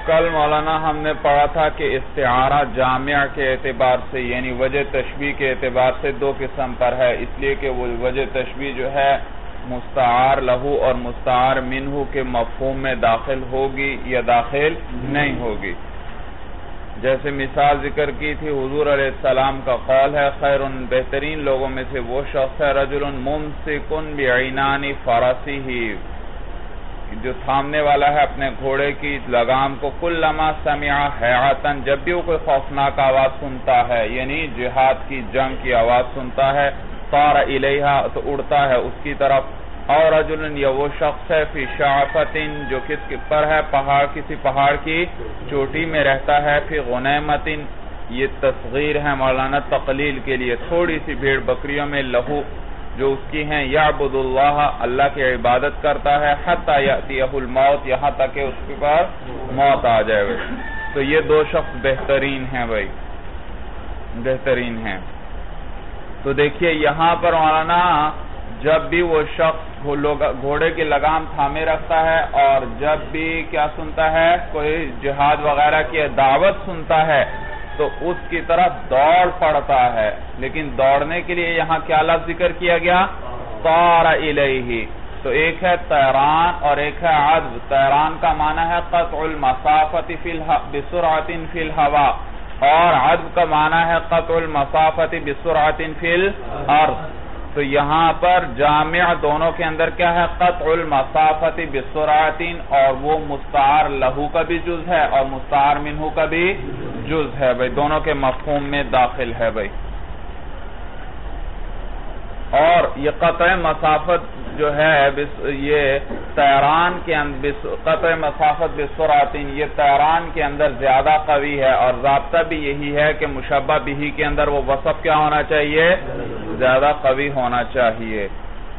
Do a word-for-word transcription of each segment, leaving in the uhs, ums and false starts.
کل مولانا ہم نے پڑھا تھا کہ استعارہ جامع کے اعتبار سے یعنی وجہ تشبیہ کے اعتبار سے دو قسم پر ہے، اس لیے کہ وہ وجہ تشبیہ جو ہے مستعار لہو اور مستعار منہو کے مفہوم میں داخل ہوگی یا داخل نہیں ہوگی۔ جیسے مثال ذکر کی تھی، حضور علیہ السلام کا قول ہے، خیر بہترین لوگوں میں سے وہ شخص ہے رجل ممسکن بعنان فرسہ، جو تھامنے والا ہے اپنے گھوڑے کی لگام کو، کلما سمع حیعتن، جب بھی وہ کوئی خوفناک آواز سنتا ہے یعنی جہاد کی جنگ کی آواز سنتا ہے، طار الیہا تو اڑتا ہے اس کی طرف، اور رجل یا وہ شخص ہے فی شعفتن جو کس پر ہے پہاڑ کسی پہاڑ کی چوٹی میں رہتا ہے، فی غنیمتن یہ تصغیر ہے مولانا تقلیل کے لیے، تھوڑی سی بھیڑ بکریوں میں لہو جو اس کی ہیں، یعبد اللہ اللہ کی عبادت کرتا ہے، حتی یأتیہ الموت یہاں تک کہ اس کے پاس موت آ جائے بھائی۔ تو یہ دو شخص بہترین ہیں بھائی، بہترین ہیں۔ تو دیکھیے یہاں پر مولانا جب بھی وہ شخص گھوڑے کی لگام تھامے رکھتا ہے اور جب بھی کیا سنتا ہے کوئی جہاد وغیرہ کی دعوت سنتا ہے تو اس کی طرف دوڑ پڑتا ہے، لیکن دوڑنے کے لیے یہاں کیا لفظ ذکر کیا گیا؟ طار الیہ۔ تو ایک ہے طیران اور ایک ہے عدو۔ طیران کا معنی ہے قطع المسافت بسرعت فی الہوا، اور عدو کا معنی ہے قطع المسافت بسرعت فی الارض۔ تو یہاں پر جامع دونوں کے اندر کیا ہے؟ قطع المسافت بسرعت، اور وہ مستعار لہو کا بھی جز ہے اور مستعار منہو کا بھی جز ہے بھائی، دونوں کے مفہوم میں داخل ہے بھائی۔ اور یہ قطع مسافت جو ہے یہ طیران کے اندر قطع مسافت بسرعت یہ طیران کے اندر زیادہ قوی ہے، اور ضابطہ بھی یہی ہے کہ مشبہ بہ کے اندر وہ وصف کیا ہونا چاہیے؟ زیادہ قوی ہونا چاہیے۔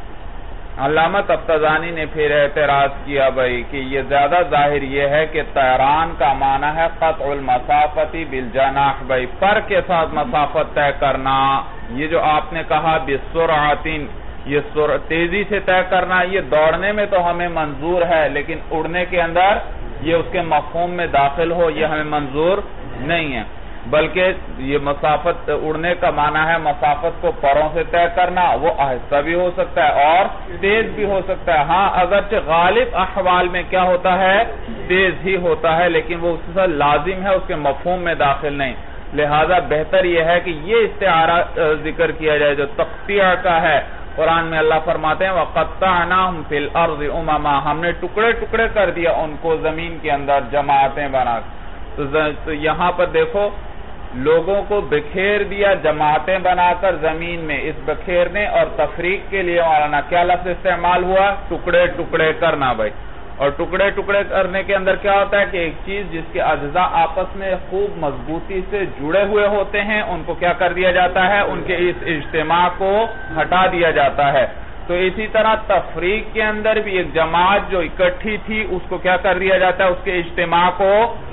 علامہ تفتزانی نے پھر اعتراض کیا بھائی کہ یہ زیادہ ظاہر یہ ہے کہ طیران کا معنی ہے قطع المسافت بالجناح بھائی، پر کے ساتھ مسافت طے کرنا۔ یہ جو آپ نے کہا بسرعت یہ تیزی سے طے کرنا، یہ دوڑنے میں تو ہمیں منظور ہے، لیکن اڑنے کے اندر یہ اس کے مفہوم میں داخل ہو یہ ہمیں منظور نہیں ہے، بلکہ یہ مسافت اڑنے کا معنی ہے مسافت کو پروں سے طے کرنا، وہ آہستہ بھی ہو سکتا ہے اور تیز بھی ہو سکتا ہے۔ ہاں اگرچہ غالب احوال میں کیا ہوتا ہے؟ تیز ہی ہوتا ہے، لیکن وہ اس سے لازم ہے، اس کے مفہوم میں داخل نہیں۔ لہذا بہتر یہ ہے کہ یہ استعارہ ذکر کیا جائے جو تقطیع کا ہے۔ قرآن میں اللہ فرماتے ہیں وَقَطَّعْنَاهُمْ فِي الْأَرْضِ أُمَمًا، ہم نے ٹکڑے ٹکڑے کر دیا ان کو زمین کے اندر جماعتیں بنا کر۔ تو یہاں پر دیکھو لوگوں کو بکھیر دیا جماعتیں بنا کر زمین میں، اس بکھیرنے اور تفریق کے لیے مولانا کیا لفظ استعمال ہوا؟ ٹکڑے ٹکڑے کرنا بھائی۔ اور ٹکڑے ٹکڑے کرنے کے اندر کیا ہوتا ہے کہ ایک چیز جس کے اجزاء آپس میں خوب مضبوطی سے جڑے ہوئے ہوتے ہیں ان کو کیا کر دیا جاتا ہے؟ ان کے اس اجتماع کو ہٹا دیا جاتا ہے۔ تو اسی طرح تفریق کے اندر بھی ایک جماعت جو اکٹھی تھی اس کو کیا کر دیا جاتا ہے؟ اس کے اجتماع کو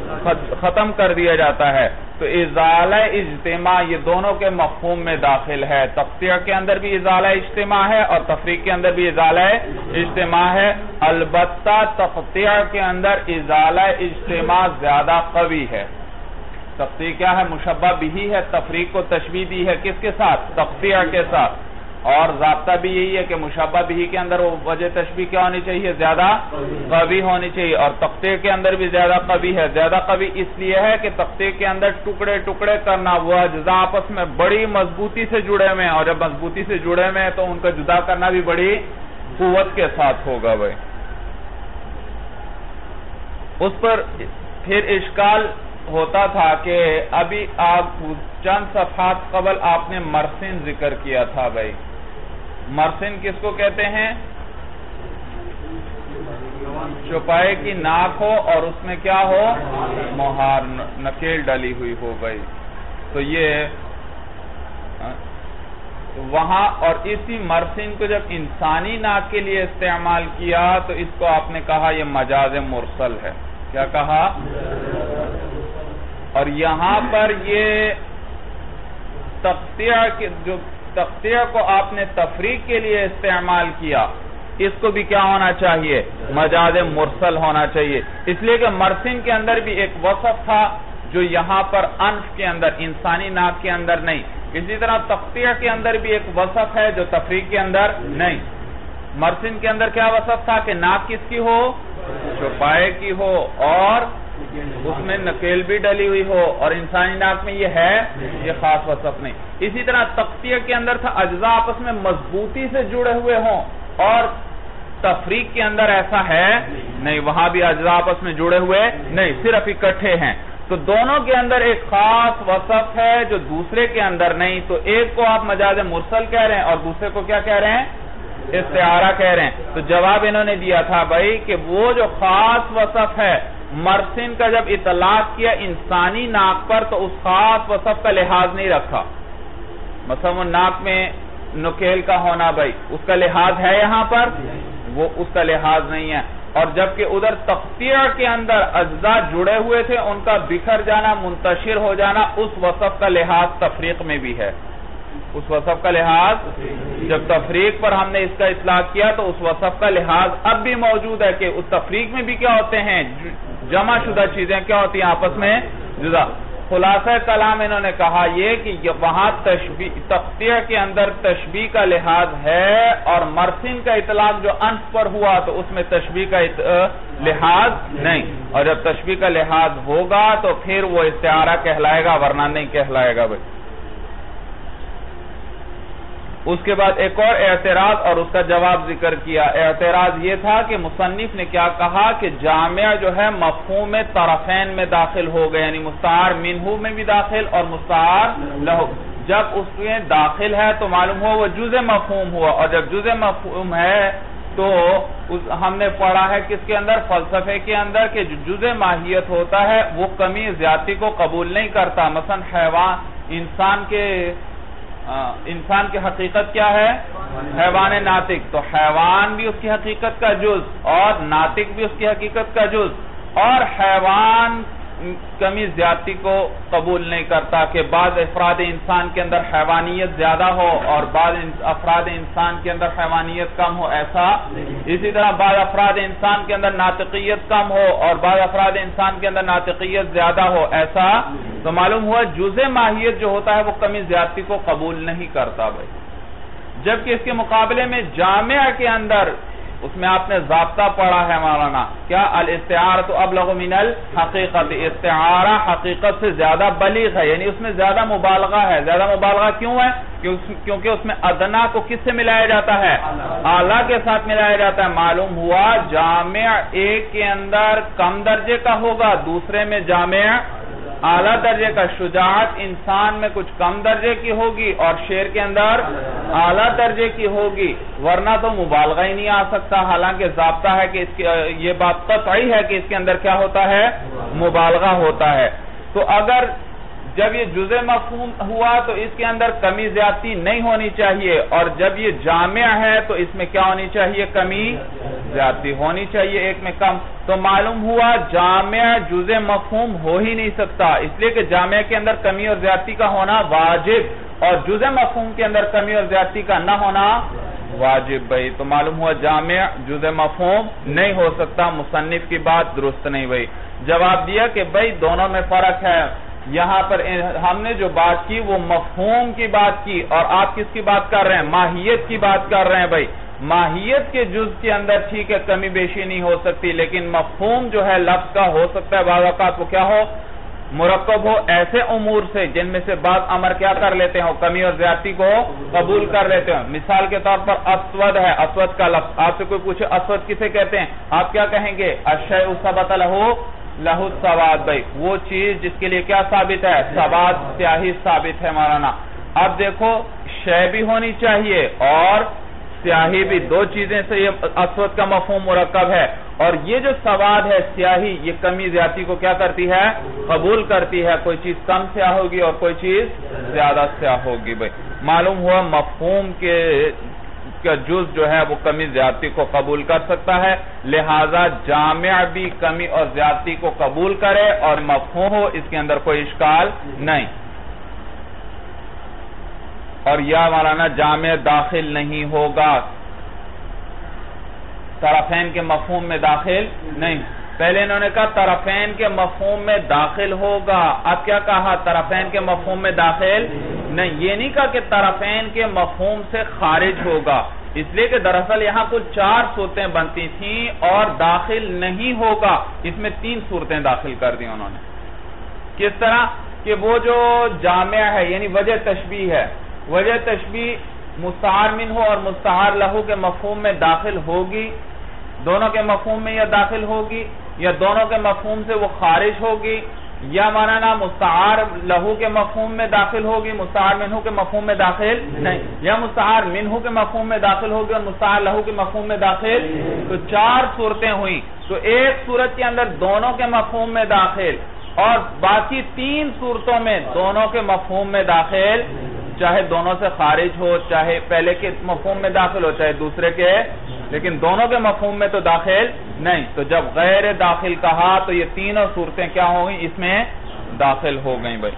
ختم کر دیا جاتا ہے۔ تو ازالہ اجتماع یہ دونوں کے مفہوم میں داخل ہے، تقطیع کے اندر بھی ازالہ اجتماع ہے اور تفریق کے اندر بھی ازالہ اجتماع ہے۔ البتہ تقطیع کے اندر ازالہ اجتماع زیادہ قوی ہے۔ تقطیع کیا ہے؟ مشبہ بھی ہے، تفریق کو تشبیہ دی ہے کس کے ساتھ؟ تقطیع کے ساتھ۔ اور ضابطہ بھی یہی ہے کہ مشبہ بھی کے اندر وہ وجہ تشبیہ کیا ہونی چاہیے؟ زیادہ قوی ہونی چاہیے، اور تقطیع کے اندر بھی زیادہ قوی ہے۔ زیادہ قوی اس لیے ہے کہ تقطیع کے اندر ٹکڑے ٹکڑے کرنا، وہ اجزاء آپس میں بڑی مضبوطی سے جڑے ہوئے ہیں، اور جب مضبوطی سے جڑے ہوئے ہیں تو ان کا جدا کرنا بھی بڑی قوت کے ساتھ ہوگا بھائی۔ اس پر پھر اشکال ہوتا تھا کہ ابھی آپ چند صفحات قبل آپ نے مرسن ذکر کیا تھا بھائی۔ مرسن کس کو کہتے ہیں؟ چوپائے کی ناک ہو اور اس میں کیا ہو؟ مہار نکیل ڈلی ہوئی ہو بھائی۔ تو یہ وہاں اور اسی مرسن کو جب انسانی ناک کے لیے استعمال کیا تو اس کو آپ نے کہا یہ مجاز مرسل ہے۔ کیا کہا؟ اور یہاں پر یہ تقطیع کے جو تقطیع کو آپ نے تفریق کے لیے استعمال کیا اس کو بھی کیا ہونا چاہیے؟ مجاز مرسل ہونا چاہیے، اس لیے کہ مرسن کے اندر بھی ایک وصف تھا جو یہاں پر انف کے اندر، انسانی ناک کے اندر نہیں، اسی طرح تقطیع کے اندر بھی ایک وصف ہے جو تفریق کے اندر نہیں۔ مرسن کے اندر کیا وصف تھا کہ ناک کس کی ہو؟ چوپائے کی ہو، اور اس میں نکیل بھی ڈلی ہوئی ہو، اور انسانی ناک میں یہ ہے، یہ خاص وصف نہیں۔ اسی طرح تقطیع کے اندر تھا اجزاء آپس میں مضبوطی سے جڑے ہوئے ہوں، اور تفریق کے اندر ایسا ہے نہیں، وہاں بھی اجزاء آپس میں جڑے ہوئے نہیں، صرف اکٹھے ہیں۔ تو دونوں کے اندر ایک خاص وصف ہے جو دوسرے کے اندر نہیں، تو ایک کو آپ مجاز مرسل کہہ رہے ہیں اور دوسرے کو کیا کہہ رہے ہیں؟ استعارہ کہہ رہے ہیں۔ تو جواب انہوں نے دیا تھا بھائی کہ وہ جو خاص وصف ہے مرسن کا جب اطلاق کیا انسانی ناک پر تو اس خاص وصف کا لحاظ نہیں رکھا، مثلا وہ ناک میں نکیل کا ہونا بھائی اس کا لحاظ ہے یہاں پر، وہ اس کا لحاظ نہیں ہے، اور جبکہ ادھر تقطیع کے اندر اجزاء جڑے ہوئے تھے ان کا بکھر جانا، منتشر ہو جانا، اس وصف کا لحاظ تفریق میں بھی ہے، اس وصف کا لحاظ جب تفریق پر ہم نے اس کا اطلاق کیا تو اس وصف کا لحاظ اب بھی موجود ہے کہ اس تفریق میں بھی کیا ہوتے ہیں؟ جمع شدہ چیزیں کیا ہوتی ہیں آپس میں؟ جدا۔ خلاصہ کلام انہوں نے کہا یہ کہ وہاں تقطیع کے اندر تشبیہ کا لحاظ ہے، اور مرسن کا اطلاق جو انف پر ہوا تو اس میں تشبیہ کا لحاظ نہیں، اور جب تشبیہ کا لحاظ ہوگا تو پھر وہ استعارہ کہلائے گا، ورنہ نہیں کہلائے گا بھائی۔ اس کے بعد ایک اور اعتراض اور اس کا جواب ذکر کیا۔ اعتراض یہ تھا کہ مصنف نے کیا کہا کہ جامع جو ہے مفہوم طرفین میں داخل ہو گئے، یعنی مستعار منہو میں بھی داخل اور مستعار لہو۔ جب اس میں داخل ہے تو معلوم ہوا وہ جزء مفہوم ہوا، اور جب جزء مفہوم ہے تو ہم نے پڑھا ہے کس کے اندر؟ فلسفے کے اندر، کہ جو جزء ماہیت ہوتا ہے وہ کمی زیادتی کو قبول نہیں کرتا۔ مثلا حیوان، انسان کے انسان کی حقیقت کیا ہے؟ حیوان ناطق، تو حیوان بھی اس کی حقیقت کا جز اور ناطق بھی اس کی حقیقت کا جز، اور حیوان کمی زیادتی کو قبول نہیں کرتا کہ بعض افراد انسان کے اندر حیوانیت زیادہ ہو اور بعض افراد انسان کے اندر حیوانیت کم ہو، ایسا۔ اسی طرح بعض افراد انسان کے اندر ناطقیت کم ہو اور بعض افراد انسان کے اندر ناطقیت زیادہ ہو، ایسا۔ تو معلوم ہوا جزء ماہیت جو ہوتا ہے وہ کمی زیادتی کو قبول نہیں کرتا بھائی، جبکہ اس کے مقابلے میں جامع کے اندر اس میں آپ نے ضابطہ پڑھا ہے مولانا، کیا؟ الاستعارۃ ابلغ من الحقیقت، استعارہ حقیقت سے زیادہ بلیغ ہے، یعنی اس میں زیادہ مبالغہ ہے۔ زیادہ مبالغہ کیوں ہے؟ کیونکہ اس میں ادنا کو کس سے ملایا جاتا ہے؟ اعلیٰ کے ساتھ ملایا جاتا ہے۔ معلوم ہوا جامع ایک کے اندر کم درجے کا ہوگا، دوسرے میں جامع اعلیٰ درجے کا۔ شجاعت انسان میں کچھ کم درجے کی ہوگی اور شیر کے اندر اعلیٰ درجے کی ہوگی، ورنہ تو مبالغہ ہی نہیں آ سکتا، حالانکہ ضابطہ ہے کہ اس کی یہ بات قطعی ہے کہ اس کے اندر کیا ہوتا ہے؟ مبالغہ ہوتا ہے۔ تو اگر جب یہ جزء مفہوم ہوا تو اس کے اندر کمی زیادتی نہیں ہونی چاہیے، اور جب یہ جامع ہے تو اس میں کیا ہونی چاہیے؟ کمی زیادتی ہونی چاہیے، ایک میں کم۔ تو معلوم ہوا جامع جزء مفہوم ہو ہی نہیں سکتا، اس لیے کہ جامع کے اندر کمی اور زیادتی کا ہونا واجب، اور جزء مفہوم کے اندر کمی اور زیادتی کا نہ ہونا واجب بھائی۔ تو معلوم ہوا جامع جزء مفہوم نہیں ہو سکتا، مصنف کی بات درست نہیں بھائی۔ جواب دیا کہ بھائی دونوں میں فرق ہے۔ یہاں پر ہم نے جو بات کی وہ مفہوم کی بات کی، اور آپ کس کی بات کر رہے ہیں؟ ماہیت کی بات کر رہے ہیں بھائی۔ ماہیت کے جز کے اندر ٹھیک ہے کمی بیشی نہیں ہو سکتی، لیکن مفہوم جو ہے لفظ کا ہو سکتا ہے بعض اوقات وہ کیا ہو؟ مرکب ہو ایسے امور سے جن میں سے بعض امر کیا کر لیتے ہیں؟ کمی اور زیادتی کو قبول کر لیتے ہیں۔ مثال کے طور پر اسود ہے، اسود کا لفظ، آپ سے کوئی پوچھے اسود کسے کہتے ہیں، آپ کیا کہیں گے؟ الشیء ثبت لہ لہ السواد بھائی، وہ چیز جس کے لیے کیا ثابت ہے؟ سواد، سیاہی ثابت ہے مولانا۔ اب دیکھو شے بھی ہونی چاہیے اور سیاہی بھی، دو چیزیں سے یہ اسود کا مفہوم مرکب ہے، اور یہ جو سواد ہے سیاہی یہ کمی زیادتی کو کیا کرتی ہے؟ قبول کرتی ہے۔ کوئی چیز کم سیاہ ہوگی اور کوئی چیز زیادہ سیاہ ہوگی بھائی۔ معلوم ہوا مفہوم کے کا جز جو ہے وہ کمی زیادتی کو قبول کر سکتا ہے، لہذا جامع بھی کمی اور زیادتی کو قبول کرے اور مفہوم ہو، اس کے اندر کوئی اشکال نہیں۔ اور یا مولانا جامع داخل نہیں ہوگا، طرفین کے مفہوم میں داخل نہیں. پہلے انہوں نے کہا طرفین کے مفہوم میں داخل ہوگا، اب کیا کہا طرفین کے مفہوم میں داخل نہیں. یہ نہیں کہا کہ طرفین کے مفہوم سے خارج ہوگا، اس لیے کہ دراصل یہاں کل چار صورتیں بنتی تھیں اور داخل نہیں ہوگا، اس میں تین صورتیں داخل کر دی انہوں نے. کس طرح کہ وہ جو جامع ہے یعنی وجہ تشبیہ ہے، وجہ تشبیہ مستعار منہ اور مستعار لہو کے مفہوم میں داخل ہوگی، دونوں کے مفہوم میں یا داخل ہوگی یا دونوں کے مفہوم سے وہ خارج ہوگی، یا مولانا مستعار لہو کے مفہوم میں داخل ہوگی، مستعار منہ کے مفہوم میں داخل نہیں، یا مستعار منہ کے مفہوم میں داخل ہوگی اور مستعار لہو کے مفہوم میں داخل. تو چار صورتیں ہوئیں. تو ایک صورت کے اندر دونوں کے مفہوم میں داخل اور باقی تین صورتوں میں دونوں کے مفہوم میں داخل، چاہے دونوں سے خارج ہو، چاہے پہلے کے مفہوم میں داخل ہو چاہے دوسرے کے، لیکن دونوں کے مفہوم میں تو داخل نہیں. تو جب غیر داخل کہا تو یہ تینوں صورتیں کیا ہو گئیں؟ اس میں داخل ہو گئیں بھائی.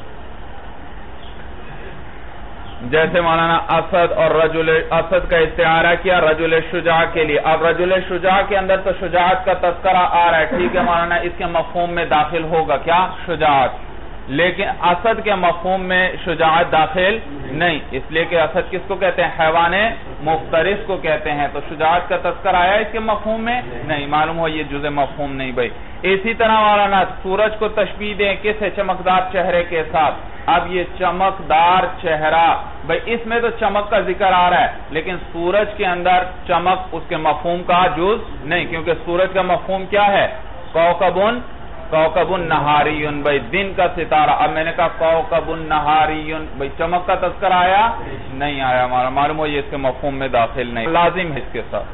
جیسے مولانا اسد اور رجل، اسد کا استعارہ کیا رجل شجاع کے لیے. اب رجل شجاع کے اندر تو شجاعت کا تذکرہ آ رہا ہے، ٹھیک ہے مولانا، اس کے مفہوم میں داخل ہوگا کیا؟ شجاعت. لیکن اسد کے مفہوم میں شجاعت داخل نہیں، اس لیے کہ اسد کس کو کہتے ہیں؟ حیوان مفترس کو کہتے ہیں. تو شجاعت کا تذکر آیا اس کے مفہوم میں نہیں، معلوم ہو یہ جزء مفہوم نہیں بھائی. اسی طرح مولانا سورج کو تشبیہ دیں کس ہے؟ چمکدار چہرے کے ساتھ. اب یہ چمکدار چہرہ بھائی اس میں تو چمک کا ذکر آ رہا ہے، لیکن سورج کے اندر چمک اس کے مفہوم کا جز نہیں، کیونکہ سورج کا مفہوم کیا ہے؟ کوكب کوكب نہاری بھائی دن کا ستارہ. اب میں نے کہا کوكب نہاری بھائی چمک کا تذکر آیا نہیں آیا، ہمارا معلوم ہو یہ اس کے مفہوم میں داخل نہیں، لازم ہے اس کے ساتھ.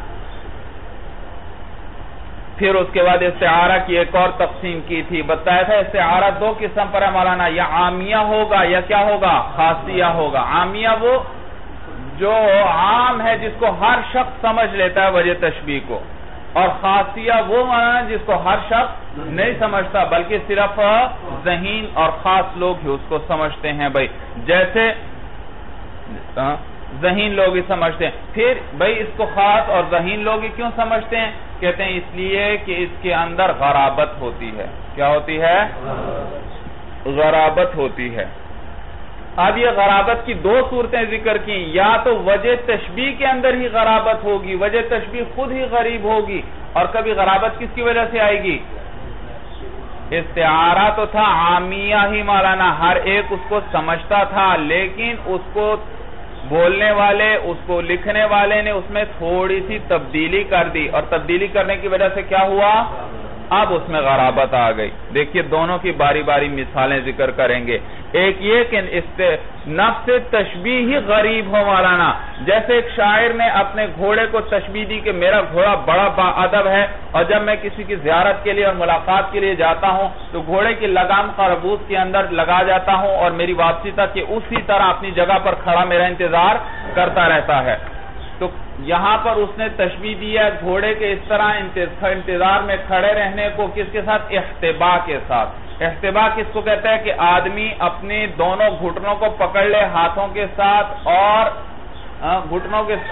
پھر اس کے بعد استعارہ کی ایک اور تقسیم کی تھی، بتایا تھا استعارہ دو قسم پر ہے مولانا، یا عامیہ ہوگا یا کیا ہوگا؟ خاصیہ ہوگا. عامیہ وہ جو عام ہے جس کو ہر شخص سمجھ لیتا ہے وجہ تشبیہ کو، اور خاصیہ وہ مولانا جس کو ہر شخص نہیں سمجھتا بلکہ صرف ذہین اور خاص لوگ ہی اس کو سمجھتے ہیں بھائی. جیسے ذہین لوگ ہی سمجھتے ہیں. پھر بھائی اس کو خاص اور ذہین لوگ ہی کیوں سمجھتے ہیں؟ کہتے ہیں اس لیے کہ اس کے اندر غرابت ہوتی ہے. کیا ہوتی ہے؟ غرابت ہوتی ہے. اب یہ غرابت کی دو صورتیں ذکر کی، یا تو وجہ تشبیہ کے اندر ہی غرابت ہوگی، وجہ تشبیہ خود ہی غریب ہوگی، اور کبھی غرابت کس کی وجہ سے آئے گی؟ استعارہ تو تھا عامیہ ہی مولانا، ہر ایک اس کو سمجھتا تھا، لیکن اس کو بولنے والے، اس کو لکھنے والے نے اس میں تھوڑی سی تبدیلی کر دی، اور تبدیلی کرنے کی وجہ سے کیا ہوا؟ اب اس میں غرابت آ گئی. دیکھیے دونوں کی باری باری مثالیں ذکر کریں گے. ایک یہ کہ نفس تشبیہ ہی غریب ہو مولانا، جیسے ایک شاعر نے اپنے گھوڑے کو تشبیہ دی کہ میرا گھوڑا بڑا با ادب ہے، اور جب میں کسی کی زیارت کے لیے اور ملاقات کے لیے جاتا ہوں تو گھوڑے کی لگام قربوز کے اندر لگا جاتا ہوں اور میری واپسی تک کہ اسی طرح اپنی جگہ پر کھڑا میرا انتظار کرتا رہتا ہے. تو یہاں پر اس نے تشبیہ دیا گھوڑے کے اس طرح انتظار میں کھڑے رہنے کو کس کے ساتھ؟ احتبا کے ساتھ. احتبا کس کو کہتا ہے؟ کہ آدمی اپنے دونوں گھٹنوں کو پکڑ لے ہاتھوں کے ساتھ اور گھٹنوں کے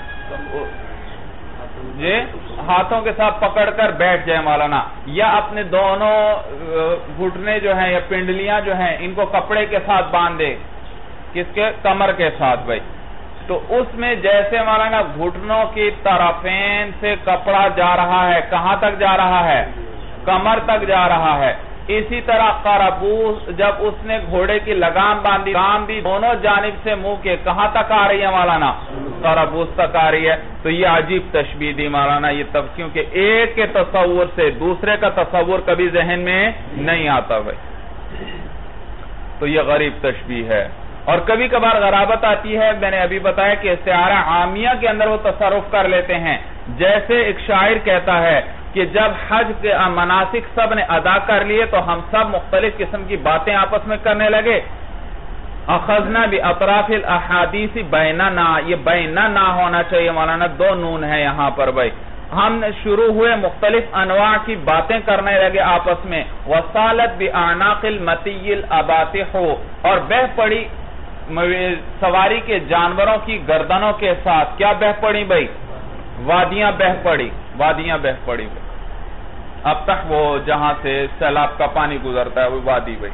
جی ہاتھوں کے ساتھ پکڑ کر بیٹھ جائے مولانا، یا اپنے دونوں گھٹنے جو ہیں یا پنڈلیاں جو ہیں ان کو کپڑے کے ساتھ باندھ دے. کس کے؟ کمر کے ساتھ بھائی. تو اس میں جیسے مولانا گھٹنوں کی طرفین سے کپڑا جا رہا ہے، کہاں تک جا رہا ہے؟ کمر تک جا رہا ہے. اسی طرح قربوز جب اس نے گھوڑے کی لگام باندھی لگام بھی دونوں جانب سے منہ کے کہاں تک آ رہی ہے مولانا؟ قربوز تک آ رہی ہے. تو یہ عجیب تشبیہ دی مولانا، یہ تب کیونکہ ایک کے تصور سے دوسرے کا تصور کبھی ذہن میں نہیں آتا بھائی. تو یہ غریب تشبیہ ہے. اور کبھی کبھار غرابت آتی ہے، میں نے ابھی بتایا کہ استعارہ عامیہ کے اندر وہ تصرف کر لیتے ہیں. جیسے ایک شاعر کہتا ہے کہ جب حج کے مناسک سب نے ادا کر لیے تو ہم سب مختلف قسم کی باتیں آپس میں کرنے لگے. اخذنا باطراف الاحادیث بیننا، یہ بیننا ہونا چاہیے مولانا، دو نون ہے یہاں پر بھائی. ہم شروع ہوئے مختلف انواع کی باتیں کرنے لگے آپس میں. وصالت باعناق المطی الاباطح، اور بہ پڑی سواری کے جانوروں کی گردنوں کے ساتھ. کیا بہ پڑی بھائی؟ وادیاں بہ پڑی وادیاں بہ پڑی اب تک وہ جہاں سے سیلاب کا پانی گزرتا ہے وہ وادی بھائی.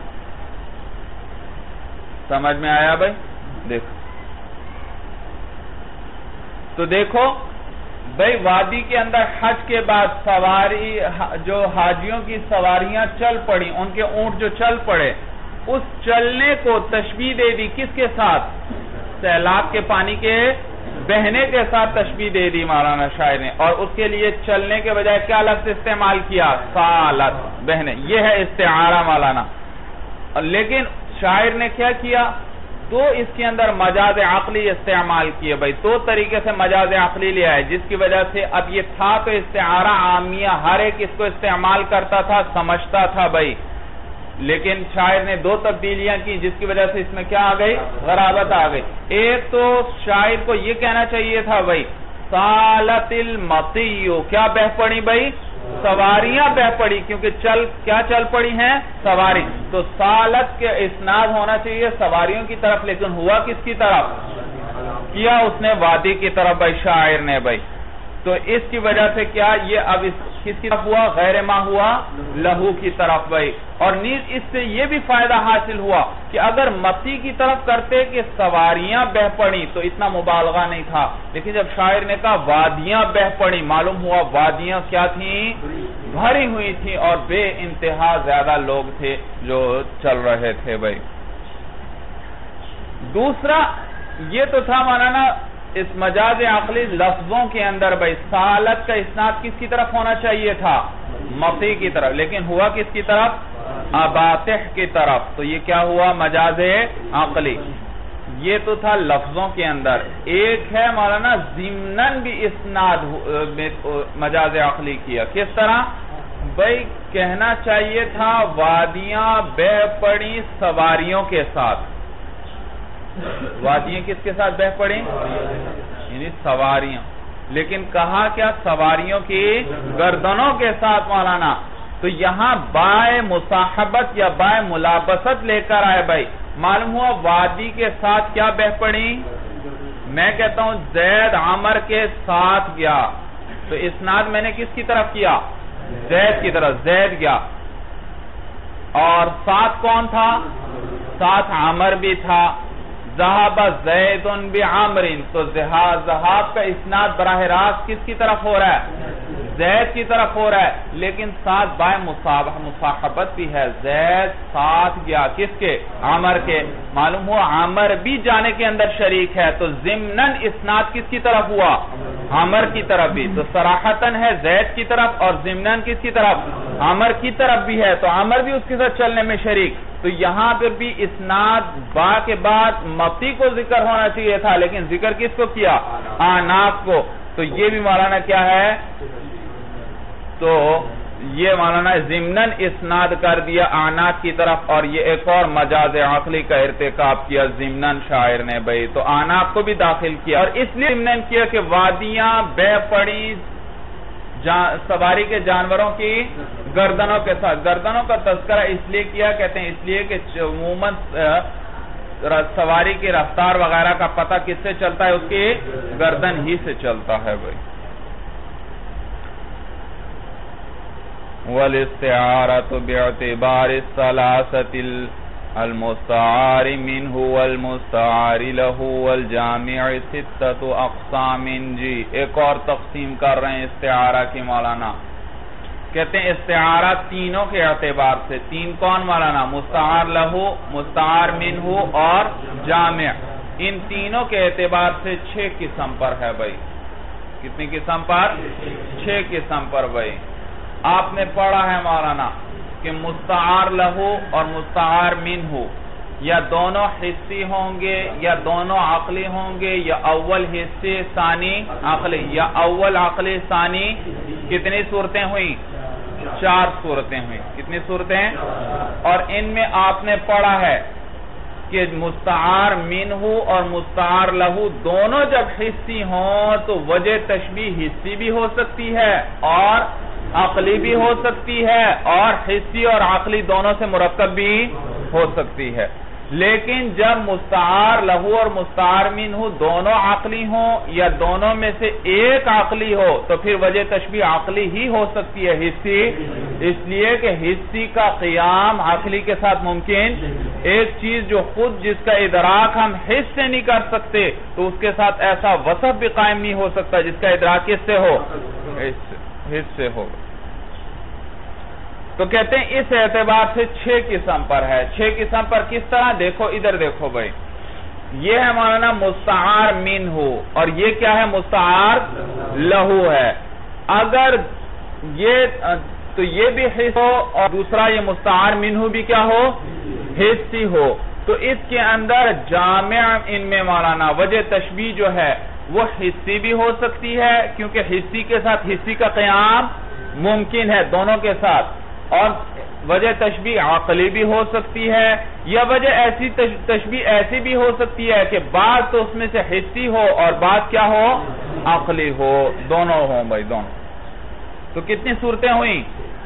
سمجھ میں آیا بھائی؟ دیکھو تو دیکھو بھائی وادی کے اندر حج کے بعد سواری جو حاجیوں کی سواریاں چل پڑی ان کے اونٹ جو چل پڑے اس چلنے کو تشبیہ دے دی کس کے ساتھ؟ سیلاب کے پانی کے بہنے کے ساتھ تشبیہ دے دی مولانا شاعر نے. اور اس کے لیے چلنے کے بجائے کیا لفظ استعمال کیا؟ سالت بہنے. یہ ہے استعارہ مولانا. لیکن شاعر نے کیا کیا؟ تو اس کے اندر مجاز عقلی استعمال کیے بھائی. تو طریقے سے مجاز عقلی لیا ہے جس کی وجہ سے اب یہ تھا تو استعارہ عامیہ ہر ایک اس کو استعمال کرتا تھا سمجھتا تھا بھائی. لیکن شاعر نے دو تبدیلیاں کی جس کی وجہ سے اس میں کیا آ گئی؟ غرابت آ گئی. ایک تو شاعر کو یہ کہنا چاہیے تھا بھائی سالت المطیو کیا بہ پڑی بھائی؟ سواریاں بہ پڑی کیونکہ چل کیا چل پڑی ہیں؟ سواری. تو سالت کے اسناد ہونا چاہیے سواریوں کی طرف لیکن ہوا کس کی طرف؟ کیا اس نے وادی کی طرف بھائی شاعر نے بھائی. تو اس کی وجہ سے کیا یہ اب اس کس کی طرف ہوا؟ غیر ما ہوا لہو کی طرف بھائی. اور نیز اس سے یہ بھی فائدہ حاصل ہوا کہ اگر متی کی طرف کرتے کہ سواریاں بہ پڑی تو اتنا مبالغہ نہیں تھا. لیکن جب شاعر نے کہا وادیاں بہ پڑی معلوم ہوا وادیاں کیا تھیں؟ بھری ہوئی تھیں اور بے انتہا زیادہ لوگ تھے جو چل رہے تھے بھائی. دوسرا یہ تو تھا مولانا اس مجاز عقلی لفظوں کے اندر بھائی سالت کا اسناد کس کی طرف ہونا چاہیے تھا؟ مطی کی طرف. لیکن ہوا کس کی طرف؟ اباطح کی طرف. تو یہ کیا ہوا؟ مجاز عقلی. یہ تو تھا لفظوں کے اندر. ایک ہے مولانا ضمناً بھی اسناد مجاز عقلی کیا. کس طرح بھائی؟ کہنا چاہیے تھا وادیاں بہ پڑی سواریوں کے ساتھ. وادیاں کس کے ساتھ بہ پڑی؟ یعنی سواریاں. لیکن کہا کیا؟ سواریوں کی گردنوں کے ساتھ مولانا. تو یہاں بائے مصاحبت یا بائے ملابست لے کر آئے بھائی. معلوم ہوا وادی کے ساتھ کیا بہ پڑی؟ میں کہتا ہوں زید عمر کے ساتھ گیا. تو اسناد میں نے کس کی طرف کیا؟ زید کی طرف. زید گیا اور ساتھ کون تھا؟ ساتھ عمر بھی تھا. ذہب زید بعمر. تو ذہاب کا اسناد براہ راست کس کی طرف ہو رہا ہے؟ زید کی طرف ہو رہا ہے. لیکن ساتھ بائے مصاحبت بھی ہے. زید ساتھ گیا کس کے؟ عمر کے. معلوم ہوا عمر بھی جانے کے اندر شریک ہے. تو ضمناً اسناد کس کی طرف ہوا؟ عمر کی طرف بھی. تو صراحتاً ہے زید کی طرف اور ضمناً کس کی طرف؟ عمر کی طرف بھی ہے. تو عمر بھی اس کے ساتھ چلنے میں شریک. تو یہاں پر بھی اسناد با کے بعد مطی کو ذکر ہونا چاہیے تھا لیکن ذکر کس کو کیا؟ آناف کو. تو یہ بھی مولانا کیا ہے؟ تو یہ مولانا ضمناً اسناد کر دیا آناف کی طرف. اور یہ ایک اور مجاز عقلی کا ارتکاب کیا ضمناً شاعر نے بھائی. تو آناف کو بھی داخل کیا اور اس لیے ضمناً کیا کہ وادیاں بہ پڑی سواری کے جانوروں کی گردنوں کے ساتھ. گردنوں کا تذکرہ اس لیے کیا کہتے ہیں اس لیے کہ عموماً سواری کی رفتار وغیرہ کا پتہ کس سے چلتا ہے؟ اس کی گردن ہی سے چلتا ہے بھائی. والاستعارة باعتبار الثلاثة المستعار منه والمستعار له والجامع ستة اقسام. جی ایک اور تقسیم کر رہے ہیں استعارہ کی مولانا. کہتے ہیں استعارہ تینوں کے اعتبار سے. تین کون مولانا؟ مستعار لہو، مستعار منہ اور جامع. ان تینوں کے اعتبار سے چھ قسم پر ہے بھائی. کتنی قسم پر؟ چھ قسم پر بھائی. آپ نے پڑھا ہے مولانا کہ مستعار لہو اور مستعار منہ یا دونوں حصی ہوں گے یا دونوں عقلی ہوں گے یا اول حصے ثانی عقلی یا اول عقلی ثانی. کتنی صورتیں ہوئیں؟ چار صورتیں ہوئیں. کتنی صورتیں؟ اور ان میں آپ نے پڑھا ہے کہ مستعار منہ اور مستعار لہو دونوں جب حصی ہوں تو وجہ تشبیہ حصی بھی ہو سکتی ہے اور عقلی بھی ہو سکتی ہے اور حصی اور عقلی دونوں سے مرکب بھی ہو سکتی ہے. لیکن جب مستعار لہو اور مستعار منہ دونوں عقلی ہوں یا دونوں میں سے ایک عقلی ہو تو پھر وجہ تشبیہ عقلی ہی ہو سکتی ہے، حصی، اس لیے کہ حصی کا قیام عقلی کے ساتھ ممکن، ایک چیز جو خود جس کا ادراک ہم حس سے نہیں کر سکتے تو اس کے ساتھ ایسا وصف بھی قائم نہیں ہو سکتا جس کا ادراک کس سے ہو، حس سے ہو۔ تو کہتے ہیں اس اعتبار سے چھ قسم پر ہے۔ چھ قسم پر کس طرح؟ دیکھو ادھر دیکھو بھائی، یہ ہے مولانا مستعار منہ، اور یہ کیا ہے؟ مستعار لہو ہے۔ اگر یہ تو یہ بھی حص ہو اور دوسرا یہ مستعار منہ بھی کیا ہو؟ حصی ہو، تو اس کے اندر جامع ان میں مولانا وجہ تشبیہ جو ہے وہ حصی بھی ہو سکتی ہے، کیونکہ حصی کے ساتھ حصی کا قیام ممکن ہے دونوں کے ساتھ، اور وجہ تشبیہ عقلی بھی ہو سکتی ہے، یا وجہ ایسی تشبیہ ایسی بھی ہو سکتی ہے کہ بعض تو اس میں سے حصی ہو اور بعض کیا ہو؟ عقلی ہو، دونوں ہوں بھائی، دونوں۔ تو کتنی صورتیں ہوئیں؟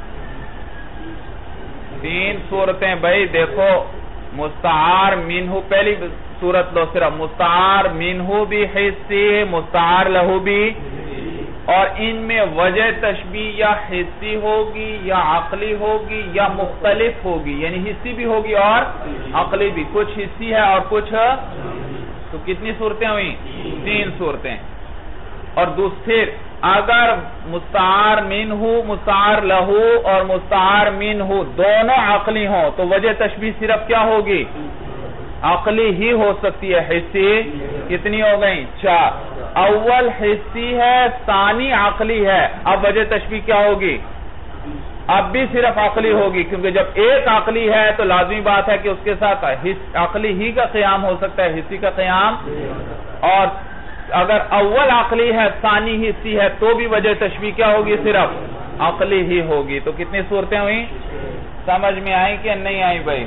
تین صورتیں بھائی۔ دیکھو مستعار منہ، پہلی صورت لو صرف، مستعار منہ بھی حصی، مستعار لہو بھی، اور ان میں وجہ تشبیہ یا حصی ہوگی یا عقلی ہوگی یا مختلف ہوگی، یعنی حصی بھی ہوگی اور عقلی بھی، کچھ حصی ہے اور کچھ، تو کتنی صورتیں ہوئیں؟ تین صورتیں۔ اور دوسرے اگر مستعار منہ، مستعار لہو اور مستعار منہ دونوں عقلی ہوں تو وجہ تشبیہ صرف کیا ہوگی؟ عقلی ہی ہو سکتی ہے۔ حصی کتنی ہو گئیں؟ چار۔ اول حصی ہے، ثانی عقلی ہے، اب وجہ تشبیہ کیا ہوگی؟ اب بھی صرف عقلی ہوگی، کیونکہ جب ایک عقلی ہے تو لازمی بات ہے کہ اس کے ساتھ عقلی ہی کا قیام ہو سکتا ہے، حصی کا قیام، اور اگر اول عقلی ہے ثانی حصی ہے تو بھی وجہ تشبیہ کیا ہوگی؟ صرف عقلی ہی ہوگی۔ تو کتنی صورتیں ہوئیں؟ سمجھ میں آئی کہ نہیں آئی بھائی؟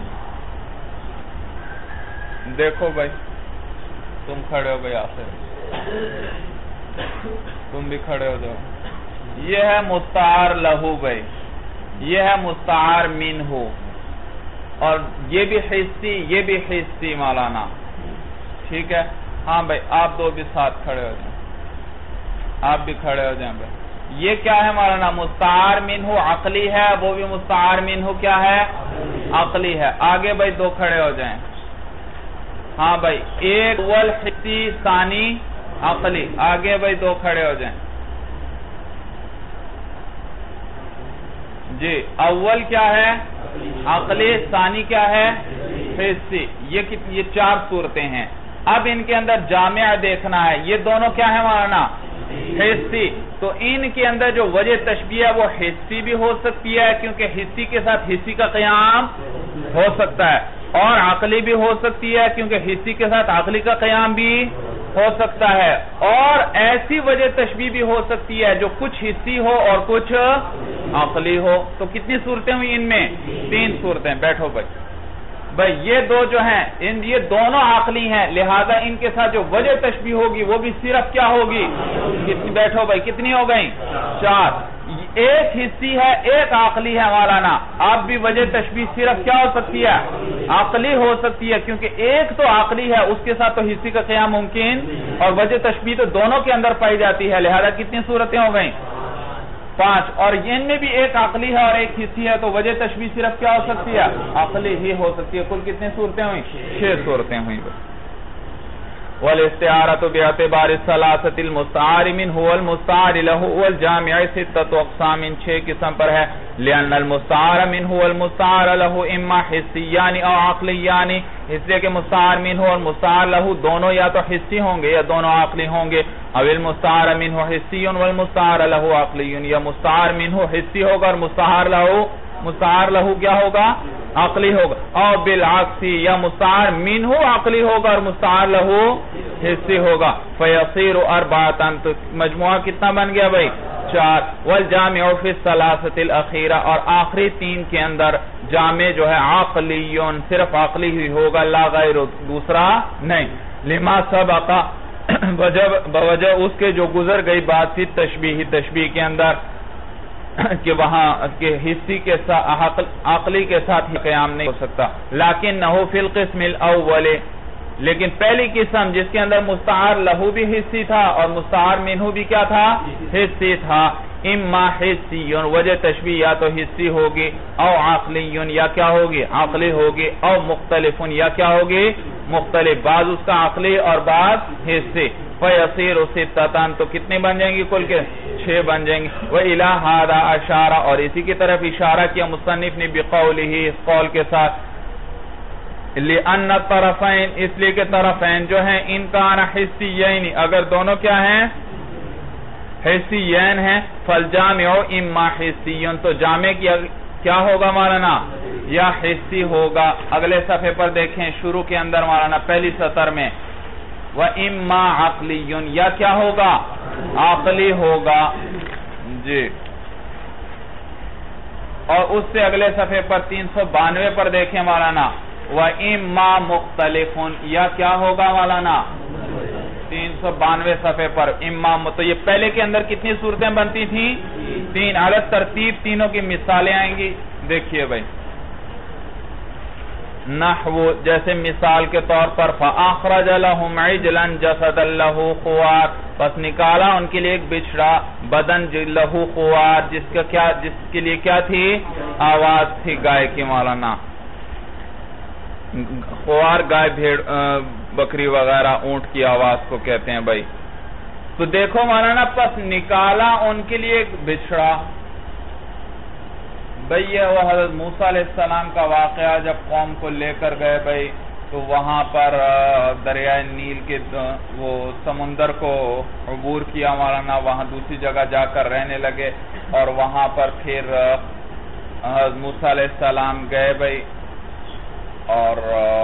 دیکھو بھائی، تم کھڑے ہو گئے آخر، تم بھی کھڑے ہو جاؤ۔ یہ ہے مستعار لہو بھائی، یہ ہے مستعار منہ، اور یہ بھی حصی، یہ بھی حصی مولانا، ٹھیک ہے؟ ہاں بھائی آپ دو بھی ساتھ کھڑے ہو جائیں، آپ بھی کھڑے ہو جائیں بھائی۔ یہ کیا ہے مولانا؟ مستعار منہ عقلی ہے، وہ بھی مستعار منہ کیا ہے؟ عقلی ہے۔ آگے بھائی دو کھڑے ہو جائیں۔ ہاں بھائی، ایک اول حصی، ثانی عقلی۔ آگے بھائی دو کھڑے ہو جائیں۔ جی، اول کیا ہے؟ عقلی، ثانی کیا ہے؟ حصی۔ یہ یہ چار صورتیں ہیں۔ اب ان کے اندر جامع دیکھنا ہے، یہ دونوں کیا ہے مولانا؟ حصی۔ تو ان کے اندر جو وجہ تشبیہ ہے وہ حصی بھی ہو سکتی ہے، کیونکہ حصی کے ساتھ حصی کا قیام ہو سکتا ہے، اور عقلی بھی ہو سکتی ہے کیونکہ حصی کے ساتھ عقلی کا قیام بھی ہو سکتا ہے، اور ایسی وجہ تشبیہ بھی ہو سکتی ہے جو کچھ حصی ہو اور کچھ عقلی ہو۔ تو کتنی صورتیں ہوئی ان میں؟ تین صورتیں۔ بیٹھو بھائی، بھائی یہ دو جو ہیں ان یہ دونوں عقلی ہیں، لہذا ان کے ساتھ جو وجہ تشبیہ ہوگی وہ بھی صرف کیا ہوگی؟ کتنی؟ بیٹھو بھائی، کتنی ہو گئیں؟ چار۔ ایک حصی ہے، ایک عقلی ہے مولانا، اب بھی وجہ تشبیہ صرف کیا ہو سکتی ہے؟ عقلی ہو سکتی ہے، کیونکہ ایک تو عقلی ہے اس کے ساتھ تو حصی کا قیام ممکن، اور وجہ تشبیہ تو دونوں کے اندر پائی جاتی ہے، لہذا کتنی صورتیں ہو گئیں؟ پانچ۔ اور ان میں بھی ایک عقلی ہے اور ایک حصی ہے، تو وجہ تشبیہ صرف کیا ہو سکتی ہے؟ عقلی ہی ہو سکتی ہے۔ کل کتنی صورتیں ہوئیں؟ چھ صورتیں ہوئیں۔ والاستعارة باعتبار الثلاثة المستعار منه والمستعار له والجامع ستة اقسام، چھ قسم پر ہے۔ لأن المستعار منه والمستعار له اما حسیان او عقلیان، اس لیے کہ مستعار منه اور مستعار له دونوں یا تو حسی ہوں گے یا دونوں عقلی ہوں گے، او المستعار منه حسی والمستعار له عقلی، یا مستعار منه حسی ہوگا اور مستعار له مستعار له کیا ہوگا؟ عقلی ہوگا، او بالعکسی، یا مستعار منہ عقلی ہوگا اور مستعار لہو حصی ہوگا۔ فیصیر اربعۃ، تو مجموعہ کتنا بن گیا بھائی؟ چار۔ والجامع فی الثلاثۃ الاخیرہ، اور آخری تین کے اندر جامع جو ہے عقلیون، صرف عقلی ہی ہوگا، لا غیر، دوسرا نہیں۔ لما سبق، بوجہ اس کے جو گزر گئی بات تھی تشبیہ تشبیہ کے اندر، کہ وہاں کے حصی کے ساتھ عقلی کے ساتھ ہی قیام نہیں ہو سکتا. لیکنہ فی القسم الاول، لیکن پہلی قسم جس کے اندر مستعار لہو بھی حصی تھا اور مستعار منہو بھی کیا تھا؟ حصی تھا. اما حصی، وجہ تشبیہ یا تو حصی ہوگی، او عقلی یا کیا ہوگی؟ عقلی ہوگی، او مختلف یا کیا ہوگی؟ مختلف، بعض اس کا عقلی اور بعض حصی. فیصیر ستتان، تو کتنے بن جائیں گی کل کے؟ چھ بن جائیں گے. وَإِلَى هَذَا اشارہ، اور اسی کی طرف اشارہ کیا مصنف نے بقولہ، اس قول کے ساتھ. لِأَنَّ الطَّرَفَيْن، اس لیے کہ طرفین جو ہیں ان کان حسیین، اگر دونوں کیا ہیں؟ حسیین ہیں. فالجامع اما حسیون، تو جامع کیا ہوگا مولانا؟ یا حسی ہوگا. اگلے صفحے پر دیکھیں شروع کے اندر مولانا پہلی سطر میں وَإِمَّا عَقْلِيٌ، یا کیا ہوگا؟ عقلی ہوگا. جی، اور اس سے اگلے صفحے پر تین سو بانوے پر دیکھیں مولانا وَإِمَّا مُخْتَلِفٌ، یا کیا ہوگا مولانا؟ تین سو بانوے صفحے پر امام. تو یہ پہلے کے اندر کتنی صورتیں بنتی تھیں؟ تین. علی ترتیب تینوں کی مثالیں آئیں گی. دیکھیے بھائی، نحو، جیسے مثال کے طور پر فَأَخْرَجَ لَهُمْ عِجْلًا جَسَدًا لَهُ خُوَارٌ، پس نکالا ان کے لیے ایک بچڑا بدن لہو خوار، جس کا کیا جس کے لیے کیا تھی؟ آواز تھی گائے کی مولانا. خوار گائے بھیڑ بکری وغیرہ اونٹ کی آواز کو کہتے ہیں بھائی. تو دیکھو مولانا، پس نکالا ان کے لیے ایک بچڑا. بھئی یہ وہ حضرت موسیٰ علیہ السلام کا واقعہ، جب قوم کو لے کر گئے بھئی تو وہاں پر دریائے نیل کے وہ سمندر کو عبور کیا مولانا، وہاں دوسری جگہ جا کر رہنے لگے، اور وہاں پر پھر حضرت موسیٰ علیہ السلام گئے بھئی، اور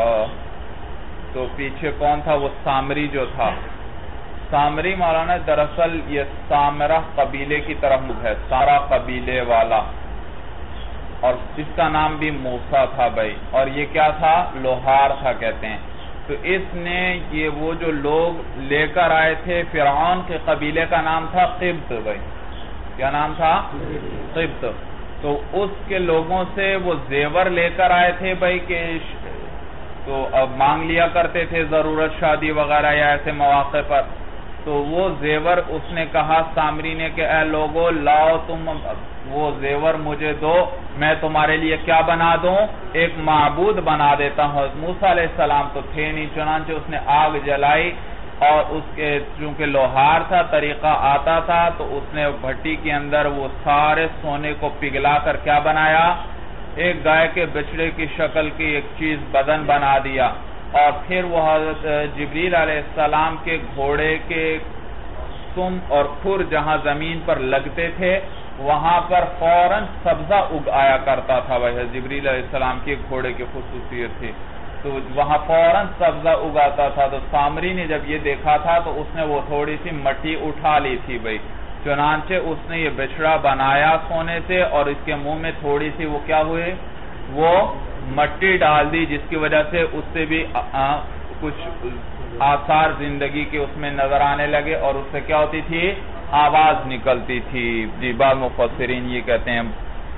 تو پیچھے کون تھا؟ وہ سامری جو تھا. سامری مولانا دراصل یہ سامرہ قبیلے کی طرف ہے، سارا قبیلے والا، اور اس کا نام بھی موسیٰ تھا بھائی، اور یہ کیا تھا؟ لوہار تھا کہتے ہیں. تو اس نے یہ وہ جو لوگ لے کر آئے تھے، فرعون کے قبیلے کا نام تھا قبط بھائی. کیا نام تھا؟ قبط. تو اس کے لوگوں سے وہ زیور لے کر آئے تھے بھائی، کہ تو اب مانگ لیا کرتے تھے ضرورت شادی وغیرہ یا ایسے مواقع پر. تو وہ زیور اس نے کہا سامری نے کہ اے لوگو لاؤ تم وہ زیور مجھے دو، میں تمہارے لیے کیا بنا دوں؟ ایک معبود بنا دیتا ہوں. موسیٰ علیہ السلام تو تھے نہیں، چنانچہ اس نے آگ جلائی، اور اس کے چونکہ لوہار تھا، طریقہ آتا تھا، تو اس نے بھٹی کے اندر وہ سارے سونے کو پگھلا کر کیا بنایا؟ ایک گائے کے بچڑے کی شکل کی ایک چیز بدن بنا دیا. اور پھر وہ حضرت جبریل علیہ السلام کے گھوڑے کے سم اور کھر جہاں زمین پر لگتے تھے، وہاں پر فوراً سبزہ اگ آیا کرتا تھا. وہ جبریل علیہ السلام کے گھوڑے کی خصوصیت تھی، تو وہاں فوراً سبزہ اگاتا تھا. تو سامری نے جب یہ دیکھا تھا تو اس نے وہ تھوڑی سی مٹی اٹھا لی تھی بھائی، چنانچہ اس نے یہ بچڑا بنایا سونے سے، اور اس کے منہ میں تھوڑی سی وہ کیا ہوئے؟ وہ مٹی ڈال دی، جس کی وجہ سے اس سے بھی کچھ آثار زندگی کے اس میں نظر آنے لگے، اور اس سے کیا ہوتی تھی؟ آواز نکلتی تھی. جی، بعض مفسرین یہ کہتے ہیں.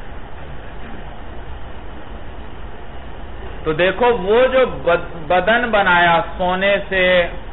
تو دیکھو وہ جو بدن بنایا سونے سے،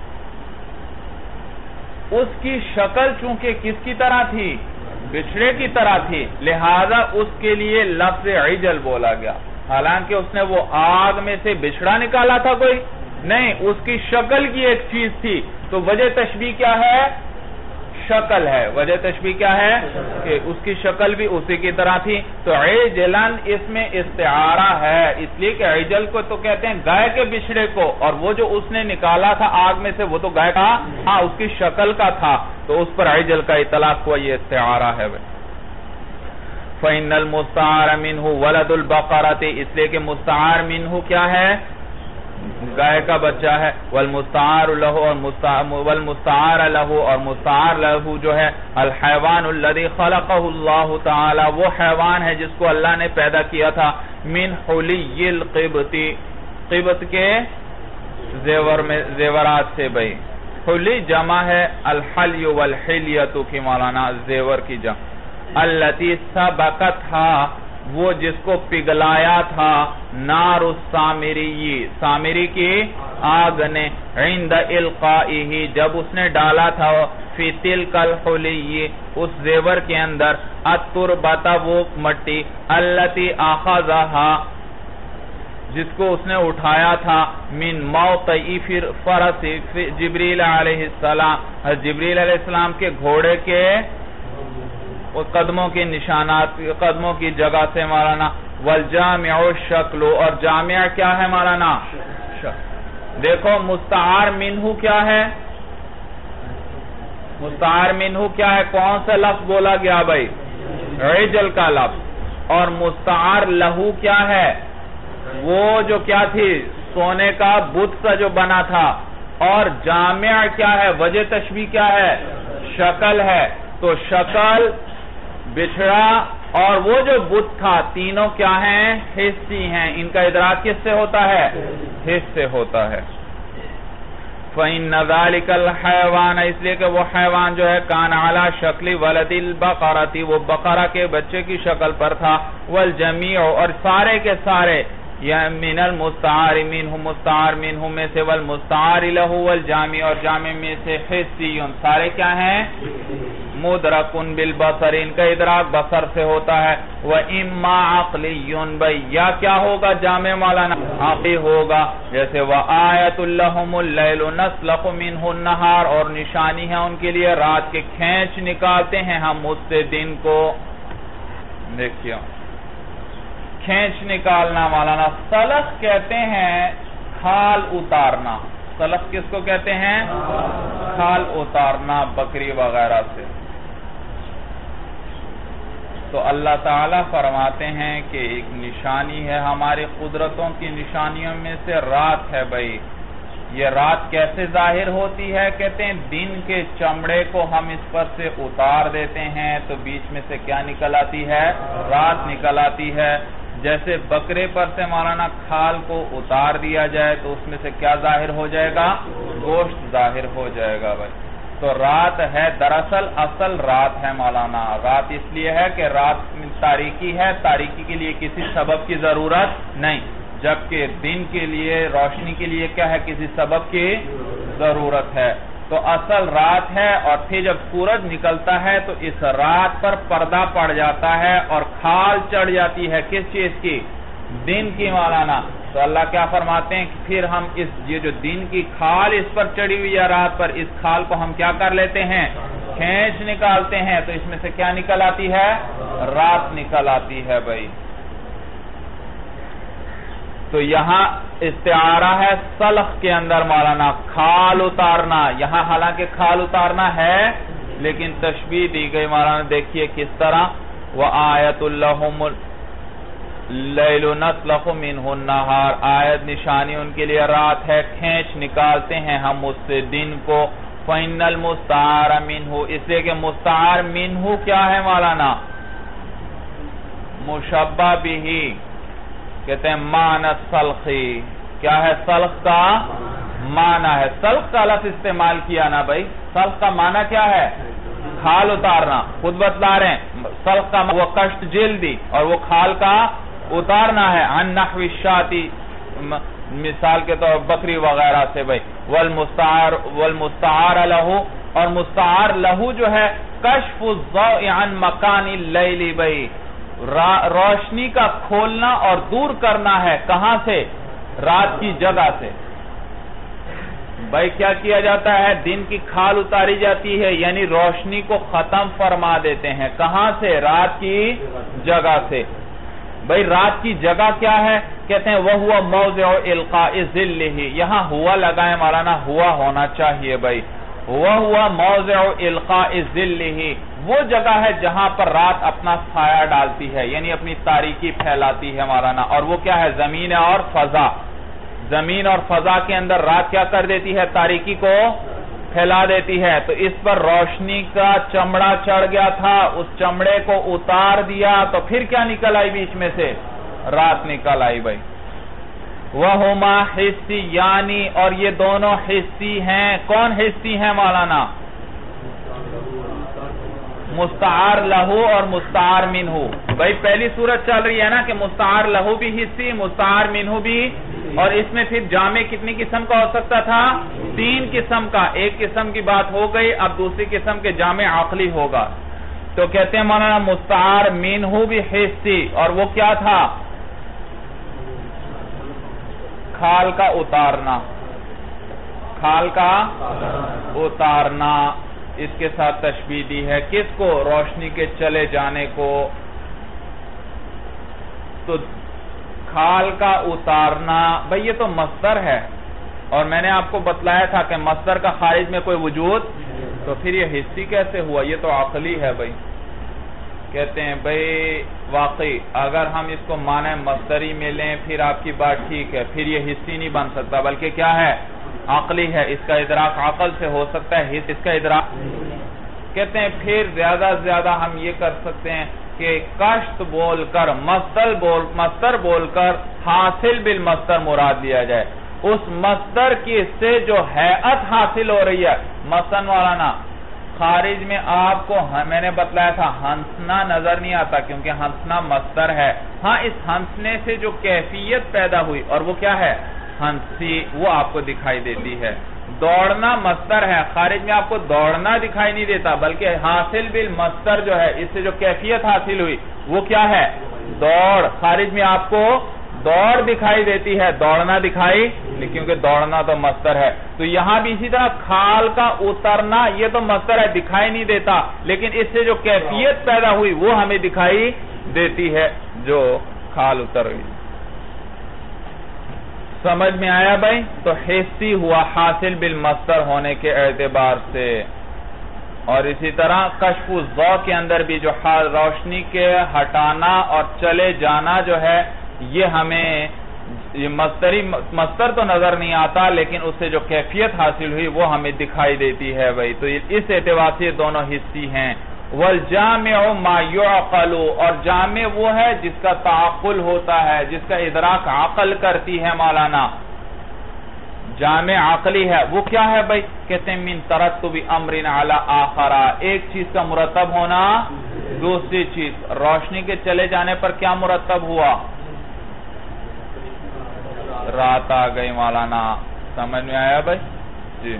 اس کی شکل چونکہ کس کی طرح تھی؟ بچڑے کی طرح تھی، لہذا اس کے لیے لفظ عجل بولا گیا. حالانکہ اس نے وہ آگ میں سے بچڑا نکالا تھا کوئی نہیں، اس کی شکل کی ایک چیز تھی. تو وجہ تشبیہ کیا ہے؟ شکل ہے. وجہ تشبیہ کیا ہے؟ کہ اس کی شکل بھی اسی کی طرح تھی. تو عجلن اس میں استعارہ ہے، اس لیے کہ عجل کو تو کہتے ہیں گائے کے بچڑے کو، اور وہ جو اس نے نکالا تھا آگ میں سے وہ تو گائے کا ہاں اس کی شکل کا تھا، تو اس پر عجل کا اطلاق ہوا. یہ استعارہ ہے. فَإِنَّ الْمُسْتَعَارَ مِنْهُ وَلَدُ الْبَقَرَةِ، اس لیے کہ مستعار منہ کیا ہے؟ گائے کا بچہ ہے. والمستعار له اور والمستعار له اور مستعار له جو ہے الحیوان الذي خلقه اللہ تعالی، وہ حیوان ہے جس کو اللہ نے پیدا کیا تھا. من حلی القبط، قبط کے زیور میں زیورات سے. بھئی حلی جمع ہے الحلی والحلیت کی مولانا، زیور کی جمع. التی سبقتھا وہ جس کو پگلایا تھا نار السامری سامری کی آگ نے عند القائہ جب اس نے ڈالا تھا فی تلک الحلی اس زیور کے اندر التربۃ وہ مٹی التی اخذھا جس کو اس نے اٹھایا تھا من موطئ فرس جبریل علیہ السلام جبریل علیہ السلام کے گھوڑے کے قدموں کے نشانات قدموں کی جگہ سے مولانا والجامع الشکل اور جامع کیا ہے مولانا دیکھو مستعار منہ کیا ہے مستعار منہ کیا ہے کون سا لفظ بولا گیا بھائی عجل کا لفظ اور مستعار لہو کیا ہے وہ جو کیا تھی سونے کا بت سا جو بنا تھا اور جامع کیا ہے وجہ تشبیہ کیا ہے شکل ہے تو شکل بچھڑا اور وہ جو بت تھا تینوں کیا ہیں حصی ہیں ان کا ادراک کس سے ہوتا ہے حس سے ہوتا ہے فَإِنَّ ذَلِكَ الْحَيْوَانَ اس لیے کہ وہ حیوان جو ہے کان علی شکل ولد البقرۃ وہ بقرہ کے بچے کی شکل پر تھا والجمیع اور سارے کے سارے یا من المستعار منہ مستعار منہ میں سے والمستعار لہ والجامع اور جامع میں سے حسیون سارے کیا ہیں مدرکن بالبصر ان کا ادراک بصر سے ہوتا ہے وَإِمَّا عَقْلِيٌّ بھئی یا کیا ہوگا جامع مولانا عقلی ہوگا جیسے وَآیَةٌ لَهُمُ اللَّيْلُ نَسْلَخُ مِنْهُ النَّهَارِ اور نشانی ہے ان کے لیے رات کے کھینچ نکالتے ہیں ہم اس سے دن کو دیکھئے کھینچ نکالنا مولانا سلخ کہتے ہیں کھال اتارنا سلخ کس کو کہتے ہیں کھال اتارنا بکری وغیرہ سے تو اللہ تعالیٰ فرماتے ہیں کہ ایک نشانی ہے ہماری قدرتوں کی نشانیوں میں سے رات ہے بھائی یہ رات کیسے ظاہر ہوتی ہے کہتے ہیں دن کے چمڑے کو ہم اس پر سے اتار دیتے ہیں تو بیچ میں سے کیا نکل آتی ہے رات نکل آتی ہے جیسے بکرے پر سے مولانا کھال کو اتار دیا جائے تو اس میں سے کیا ظاہر ہو جائے گا گوشت ظاہر ہو جائے گا بھائی تو رات ہے دراصل اصل رات ہے مولانا رات اس لیے ہے کہ رات تاریکی ہے تاریکی کے لیے کسی سبب کی ضرورت نہیں جبکہ دن کے لیے روشنی کے لیے کیا ہے کسی سبب کی ضرورت ہے تو اصل رات ہے اور پھر جب سورج نکلتا ہے تو اس رات پر پردہ پڑ جاتا ہے اور کھال چڑھ جاتی ہے کس چیز کی دن کی مولانا تو اللہ کیا فرماتے ہیں کہ پھر ہم اس یہ جو دن کی کھال اس پر چڑھی ہوئی ہے رات پر اس کھال کو ہم کیا کر لیتے ہیں کھینچ نکالتے ہیں تو اس میں سے کیا نکل آتی ہے رات نکل آتی ہے بھائی تو یہاں استعارہ ہے سلخ کے اندر مولانا کھال اتارنا یہاں حالانکہ کھال اتارنا ہے لیکن تشبیہ دی گئی مولانا دیکھیے کس طرح وَآیَةٌ لَهُمُ اللَّيْلُ نَسْلَخُ مِنْهُ النَّهَارِ آیت نشانی ان کے لیے رات ہے کھینچ نکالتے ہیں ہم اس سے دن کو فَإِنَّ الْمُسْتَعَارَ مِنْهُ اس لیے کہ مستعار منہ کیا ہے مولانا مشبہ بھی کہتے ہیں معنی سلخی کیا ہے سلخ کا معنی ہے سلخ کا لفظ استعمال کیا نا بھائی سلخ کا معنی کیا ہے کھال اتارنا خود بتلا رہے ہیں سلخ کا وہ کشت جلدی اور وہ کھال کا اتارنا ہے عن نحو الشاتی مثال کے طور بکری وغیرہ سے بھائی والمستعار والمستعار لہو اور مستعار لہو جو ہے کشف الضوء عن مکان اللیل بھائی روشنی کا کھولنا اور دور کرنا ہے کہاں سے رات کی جگہ سے بھائی کیا کیا جاتا ہے دن کی کھال اتاری جاتی ہے یعنی روشنی کو ختم فرما دیتے ہیں کہاں سے رات کی جگہ سے بھائی رات کی جگہ کیا ہے کہتے ہیں وہ ہوا موضع القاء ظلہ یہاں ہوا لگائے مولانا ہوا ہونا چاہیے بھائی وہ ہوا موضع القاء ظلہ وہ جگہ ہے جہاں پر رات اپنا سایہ ڈالتی ہے یعنی اپنی تاریکی پھیلاتی ہے مولانا اور وہ کیا ہے زمین اور فضا زمین اور فضا کے اندر رات کیا کر دیتی ہے تاریکی کو پھیلا دیتی ہے تو اس پر روشنی کا چمڑا چڑھ گیا تھا اس چمڑے کو اتار دیا تو پھر کیا نکل آئی بیچ میں سے رات نکل آئی بھائی وَهُمَا حِسِّ یعنی اور یہ دونوں حصی ہیں کون حصی ہیں مولانا مستعار لہو اور مستعار منہو. بھائی پہلی صورت چل رہی ہے نا کہ مستعار لہو بھی حصی، مستعار منہو بھی، اور اس میں پھر جامع کتنی قسم کا ہو سکتا تھا؟ تین قسم کا. ایک قسم کی بات ہو گئی، اب دوسری قسم کے جامع عقلی ہوگا. تو کہتے ہیں مولانا مستعار منہو بھی حصی، اور وہ کیا تھا؟ کھال کا اتارنا. کھال کا اتارنا اس کے ساتھ تشبیہ دی ہے. کس کو؟ روشنی کے چلے جانے کو. تو کھال کا اتارنا بھئی یہ تو مصدر ہے، اور میں نے آپ کو بتلایا تھا کہ مصدر کا خارج میں کوئی وجود، تو پھر یہ حصی کیسے ہوا؟ یہ تو عقلی ہے بھئی. کہتے ہیں بھئی واقعی اگر ہم اس کو معنی مصدری میں لیں پھر آپ کی بات ٹھیک ہے، پھر یہ حصی نہیں بن سکتا، بلکہ کیا ہے؟ عقلی ہے. اس کا ادراک عقل سے ہو سکتا ہے، حص اس کا ادراک. کہتے ہیں پھر زیادہ زیادہ ہم یہ کر سکتے ہیں کہ کشت بول کر مصدر بول مصدر بول کر حاصل بالمصدر مراد لیا جائے. اس مصدر کی سے جو ہیئت حاصل ہو رہی ہے. مثلا مولانا خارج میں آپ کو میں نے بتلایا تھا ہنسنا نظر نہیں آتا کیونکہ ہنسنا مصدر ہے. ہاں اس ہنسنے سے جو کیفیت پیدا ہوئی اور وہ کیا ہے؟ ہنسی، وہ آپ کو دکھائی دیتی ہے. دوڑنا مصدر ہے، خارج میں آپ کو دوڑنا دکھائی نہیں دیتا، بلکہ حاصل بالمصدر جو ہے اس سے جو کیفیت حاصل ہوئی وہ کیا ہے؟ دوڑ. خارج میں آپ کو دوڑ دکھائی دیتی ہے، دوڑنا دکھائی نہیں کیونکہ دوڑنا تو مصدر ہے. تو یہاں بھی اسی طرح کھال کا اترنا یہ تو مصدر ہے، دکھائی نہیں دیتا، لیکن اس سے جو کیفیت پیدا ہوئی وہ ہمیں دکھائی دیتی ہے جو کھال اتر ہوئی. سمجھ میں آیا بھائی؟ تو حصی ہوا حاصل بالمصدر ہونے کے اعتبار سے. اور اسی طرح کشف الضوء کے اندر بھی جو حال روشنی کے ہٹانا اور چلے جانا جو ہے یہ ہمیں یہ مصدری مصدر تو نظر نہیں آتا، لیکن اس سے جو کیفیت حاصل ہوئی وہ ہمیں دکھائی دیتی ہے بھائی. تو اس اعتبار سے دونوں حصی ہیں. والجامع ما يعقل، اور جامع وہ ہے جس کا تعقل ہوتا ہے، جس کا ادراک عقل کرتی ہے مولانا. جامع عقلی ہے وہ کیا ہے بھائی؟ کہتے ہیں من ترتب امر علی آخر، ایک چیز کا مرتب ہونا دوسری چیز. روشنی کے چلے جانے پر کیا مرتب ہوا؟ رات آ گئی مولانا. سمجھ میں آیا بھائی؟ جی.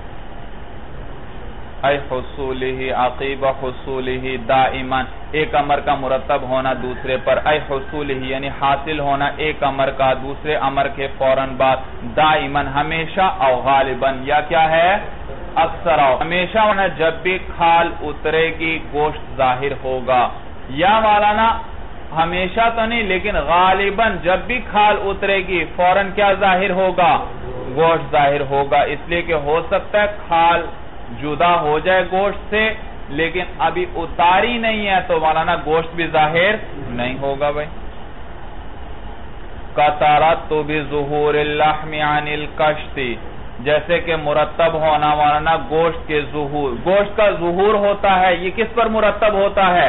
اے حصولہ عقیب حصولہ دائما، ایک امر کا مرتب ہونا دوسرے پر. اے حصولہ یعنی حاصل ہونا ایک امر کا دوسرے امر کے فوراً بعد. دائما ہمیشہ او غالباً، یا کیا ہے؟ اکثر او ہمیشہ ہونا جب بھی کھال اترے گی گوشت ظاہر ہوگا. یا مولانا ہمیشہ تو نہیں لیکن غالباً جب بھی کھال اترے گی فوراً کیا ظاہر ہوگا؟ گوشت ظاہر ہوگا. اس لیے کہ ہو سکتا ہے کھال جدا ہو جائے گوشت سے لیکن ابھی اتاری نہیں ہے تو مولانا گوشت بھی ظاہر نہیں ہوگا بھائی. کَتَرَتُّ بِظُهُورِ اللَّحْمِ عَنِ الْقَشْتِ، جیسے کہ مرتب ہونا مولانا گوشت کے ظہور. گوشت کا ظہور ہوتا ہے یہ کس پر مرتب ہوتا ہے؟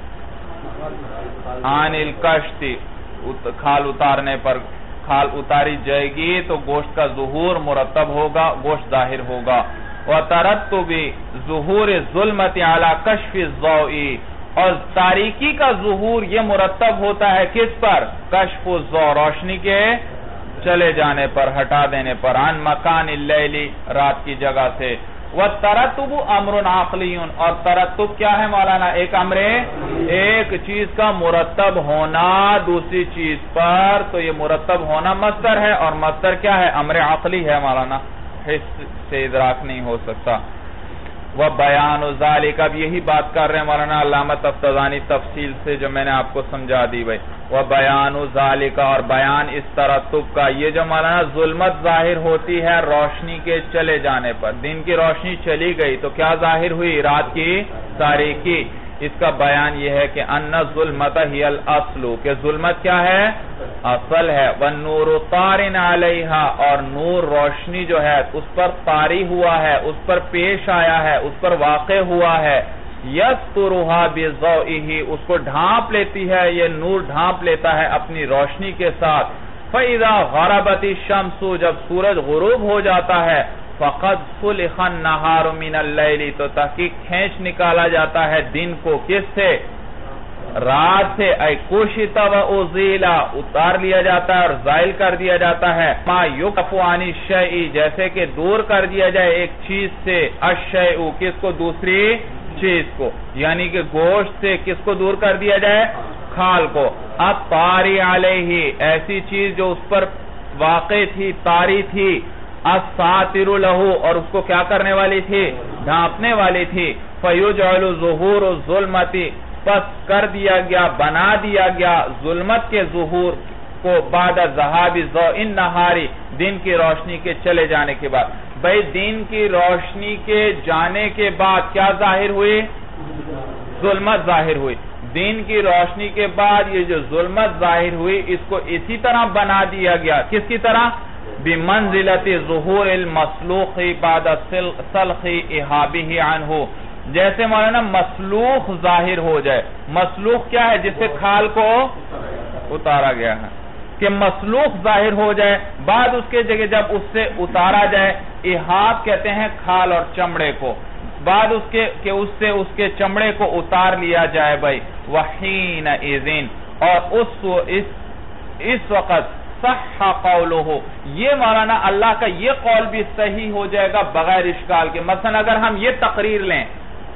عن القشت، کھال اتارنے پر. کھال اتاری جائے گی تو گوشت کا ظہور مرتب ہوگا، گوشت ظاہر ہوگا. وَتَرَتُّبِ ظُهُورِ الظُّلْمَةِ عَلَى كَشْفِ الضَّوْءِ، اور تاریکی کا ظہور یہ مرتب ہوتا ہے کس پر؟ کشف الضوء، روشنی کے چلے جانے پر، ہٹا دینے پر. عن مکان اللیل، رات کی جگہ سے. وَالتَّرَتُّبُ أَمْرٌ عَقْلِيٌّ، اور ترتب کیا ہے مولانا؟ ایک امر، ایک چیز کا مرتب ہونا دوسری چیز پر. تو یہ مرتب ہونا مصدر ہے اور مصدر کیا ہے؟ امر عقلی ہے مولانا، حس سے ادراک نہیں ہو سکتا. وَبَيَانُ ذَلِكَ، اب یہی بات کر رہے ہیں مولانا علامہ تفتزانی تفصیل سے جو میں نے آپ کو سمجھا دی بھائی. وَبَيَانُ ذَلِكَ، اور بیان اس ترتب کا. یہ جو مولانا ظلمت ظاہر ہوتی ہے روشنی کے چلے جانے پر، دن کی روشنی چلی گئی تو کیا ظاہر ہوئی؟ رات کی تاریکی. اس کا بیان یہ ہے کہ ان الظلمۃ ہی الاصل، کہ ظلمت کیا ہے؟ اصل ہے. والنور طار علیہا، اور نور روشنی جو ہے اس پر طاری ہوا ہے، اس پر پیش آیا ہے، اس پر واقع ہوا ہے. یسترھا بضوئہ، اس کو ڈھانپ لیتی ہے، یہ نور ڈھانپ لیتا ہے اپنی روشنی کے ساتھ. فَإِذَا غَرَبَتِ الشَّمْسُ، جب سورج غروب ہو جاتا ہے. فقد سلخ النہار من اللیل، تو تحقیق کھینچ نکالا جاتا ہے دن کو کس سے؟ رات سے. اے کشت و ازیلا، اتار لیا جاتا ہے اور زائل کر دیا جاتا ہے. ما یکف عن الشیء، جیسے کہ دور کر دیا جائے ایک چیز سے الشیء، کس کو؟ دوسری چیز کو. یعنی کہ گوشت سے کس کو دور کر دیا جائے؟ کھال کو. اب طاری علیہ، ایسی چیز جو اس پر واقع تھی، طاری تھی. الساتر لہو، اور اس کو کیا کرنے والی تھی؟ ڈھانپنے والی تھی. فیجعل ظہور الظلمت، پس کر دیا گیا، بنا دیا گیا ظلمت کے ظہور کو بعد ذہاب ضوء النہار، دن کی روشنی کے چلے جانے کے بعد. بھئی دن کی روشنی کے جانے کے بعد کیا ظاہر ہوئی؟ ظلمت ظاہر ہوئی. دن کی روشنی کے بعد یہ جو ظلمت ظاہر ہوئی، اس کو اسی طرح بنا دیا گیا. کس کی طرح؟ بمنزلت ظہور المسلوخ بعد سلخ احابہ عنہ، جیسے مولانا مسلوخ ظاہر ہو جائے. مسلوخ کیا ہے؟ جس سے کھال کو اتارا گیا ہے. کہ مسلوخ ظاہر ہو جائے، بعد اس کے جگہ جب اس سے اتارا جائے. احاب کہتے ہیں کھال اور چمڑے کو. بعد اس کے کہ اس سے اس کے چمڑے کو اتار لیا جائے. بھائی وحین اذن، اور اس اس اس وقت صح قولہ، یہ مولانا اللہ کا یہ قول بھی صحیح ہو جائے گا بغیر اشکال کے. مثلا اگر ہم یہ تقریر لیں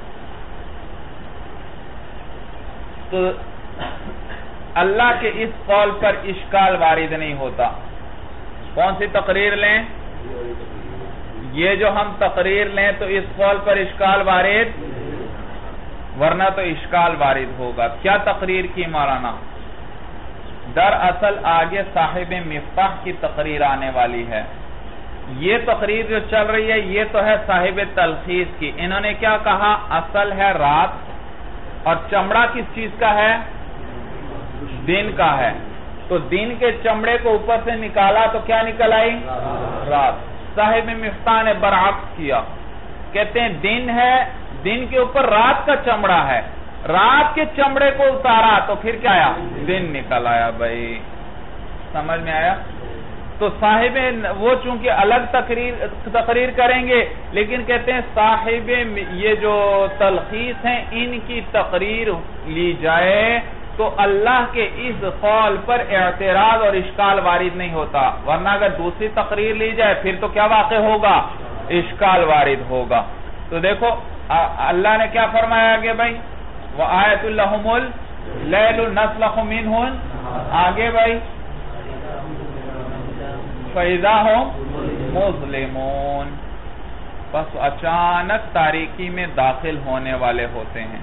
تو اللہ کے اس قول پر اشکال وارد نہیں ہوتا. کون سی تقریر لیں؟ یہ جو ہم تقریر لیں تو اس قول پر اشکال وارد، ورنہ تو اشکال وارد ہوگا. کیا تقریر کی مولانا؟ دراصل آگے صاحب مفتاح کی تقریر آنے والی ہے. یہ تقریر جو چل رہی ہے یہ تو ہے صاحب تلخیص کی. انہوں نے کیا کہا؟ اصل ہے رات، اور چمڑا کس چیز کا ہے؟ دن کا ہے. تو دن کے چمڑے کو اوپر سے نکالا تو کیا نکل آئی؟ رات. صاحب مفتاح نے برعکس کیا، کہتے ہیں دن ہے، دن کے اوپر رات کا چمڑا ہے، رات کے چمڑے کو اتارا تو پھر کیا آیا؟ دن نکل آیا. بھائی سمجھ میں آیا؟ تو صاحب وہ چونکہ الگ تقریر تقریر کریں گے، لیکن کہتے ہیں صاحب یہ جو تلخیص ہیں ان کی تقریر لی جائے تو اللہ کے اس قول پر اعتراض اور اشکال وارد نہیں ہوتا. ورنہ اگر دوسری تقریر لی جائے پھر تو کیا واقع ہوگا؟ اشکال وارد ہوگا. تو دیکھو اللہ نے کیا فرمایا آگے بھائی؟ وَآیَةُ لَهُمُ اللَّيْلُ نَسْلَخُ مِنْهُ، آگے بھائی فَإِذَا هُمْ مُظْلِمُونَ، بس اچانک تاریکی میں داخل ہونے والے ہوتے ہیں.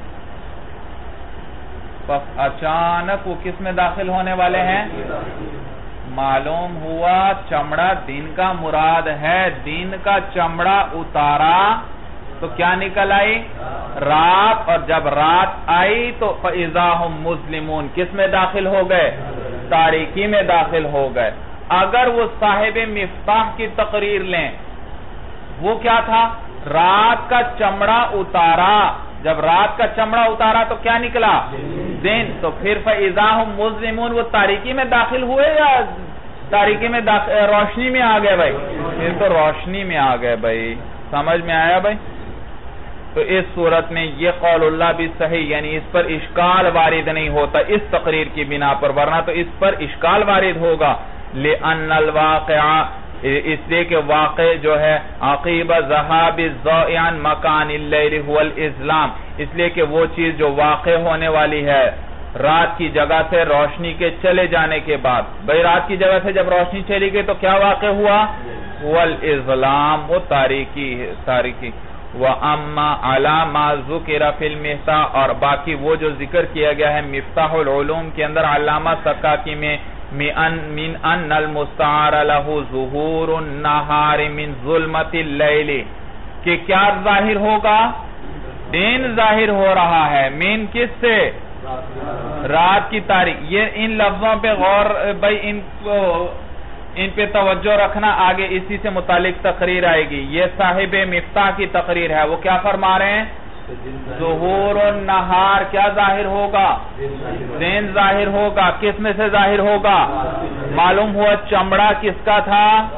بس اچانک وہ کس میں داخل ہونے والے ہیں؟ معلوم ہوا چمڑا دن کا مراد ہے. دن کا چمڑا اتارا تو کیا نکل آئی؟ رات. اور جب رات آئی تو فَإِذَا هُمْ مُظْلِمُونَ، کس میں داخل ہو گئے؟ تاریکی میں داخل ہو گئے. اگر وہ صاحب مفتاح کی تقریر لیں، وہ کیا تھا؟ رات کا چمڑا اتارا. جب رات کا چمڑا اتارا تو کیا نکلا؟ دن. تو پھر فَإِذَا هُمْ مُظْلِمُونَ، وہ تاریکی میں داخل ہوئے یا تاریکی میں روشنی میں آ گئے؟ بھائی پھر تو روشنی میں آ گئے. بھائی سمجھ میں آیا بھائی؟ تو اس صورت میں یہ قول اللہ بھی صحیح، یعنی اس پر اشکال وارد نہیں ہوتا اس تقریر کی بنا پر، ورنہ تو اس پر اشکال وارد ہوگا. لِأَنَّ الْوَاقِعَ، اس لیے کہ واقع جو ہے عقیب ذہاب الضوء عن مکان اللیل هو الاسلام، اس لیے کہ وہ چیز جو واقع ہونے والی ہے رات کی جگہ سے روشنی کے چلے جانے کے بعد. بھئی رات کی جگہ سے جب روشنی چلی گئی تو کیا واقع ہوا؟ هو الاسلام، وہ تاریکی تاریکی. وَأَمَّا عَلَى مَا ذُكِرَ فِي الْمِفْتَاحِ، اور باقی وہ جو ذکر کیا گیا ہے مفتاح العلوم کے اندر علامہ سکاکی میں، مِنْ أَنَّ الْمُسْتَعَارَ لَهُ ظُهُورُ النَّهَارِ مِنْ ظُلْمَةِ اللَّيْلِ، کہ کیا ظاہر ہوگا؟ دن ظاہر ہو رہا ہے. مین کس سے؟ رات کی تاریخ. یہ ان لفظوں پہ غور بھائی ان کو ان پہ توجہ رکھنا، آگے اسی سے متعلق تقریر آئے گی. یہ صاحب مفتاح کی تقریر ہے. وہ کیا فرما رہے ہیں؟ ظہور النہار کیا ظاہر ہوگا؟ دن ظاہر ہوگا. کس میں سے ظاہر ہوگا؟ معلوم ہوا چمڑا کس کا تھا؟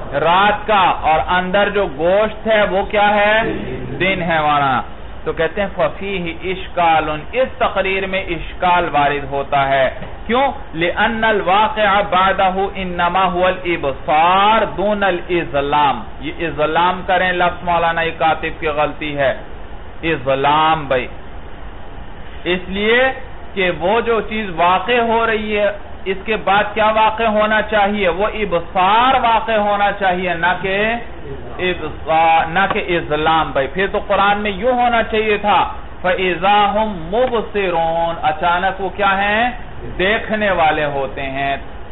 رات کا، اور اندر جو گوشت ہے وہ کیا ہے؟ دن ہے مولانا. تو کہتے ہیں فَفِيهِ إِشْكَالٌ، اس تقریر میں اشکال وارد ہوتا ہے. کیوں؟ لِأَنَّ الْوَاقِعَ بَعْدَهُ إِنَّمَا هُوَ الْإِبْصَارُ دُونَ الْإِظْلَامِ. یہ اظلام کریں لفظ مولانا یہ کاتب کی غلطی ہے. اظلام بھائی، اس لیے کہ وہ جو چیز واقع ہو رہی ہے اس کے بعد کیا واقع ہونا چاہیے؟ وہ ابصار واقع ہونا چاہیے، نہ کہ نہ کہ اظلام بھائی. پھر تو قرآن میں یوں ہونا چاہیے تھا فَإِذَا هُمْ مُبْصِرُونَ، اچانک وہ کیا ہیں؟ دیکھنے والے ہوتے ہیں.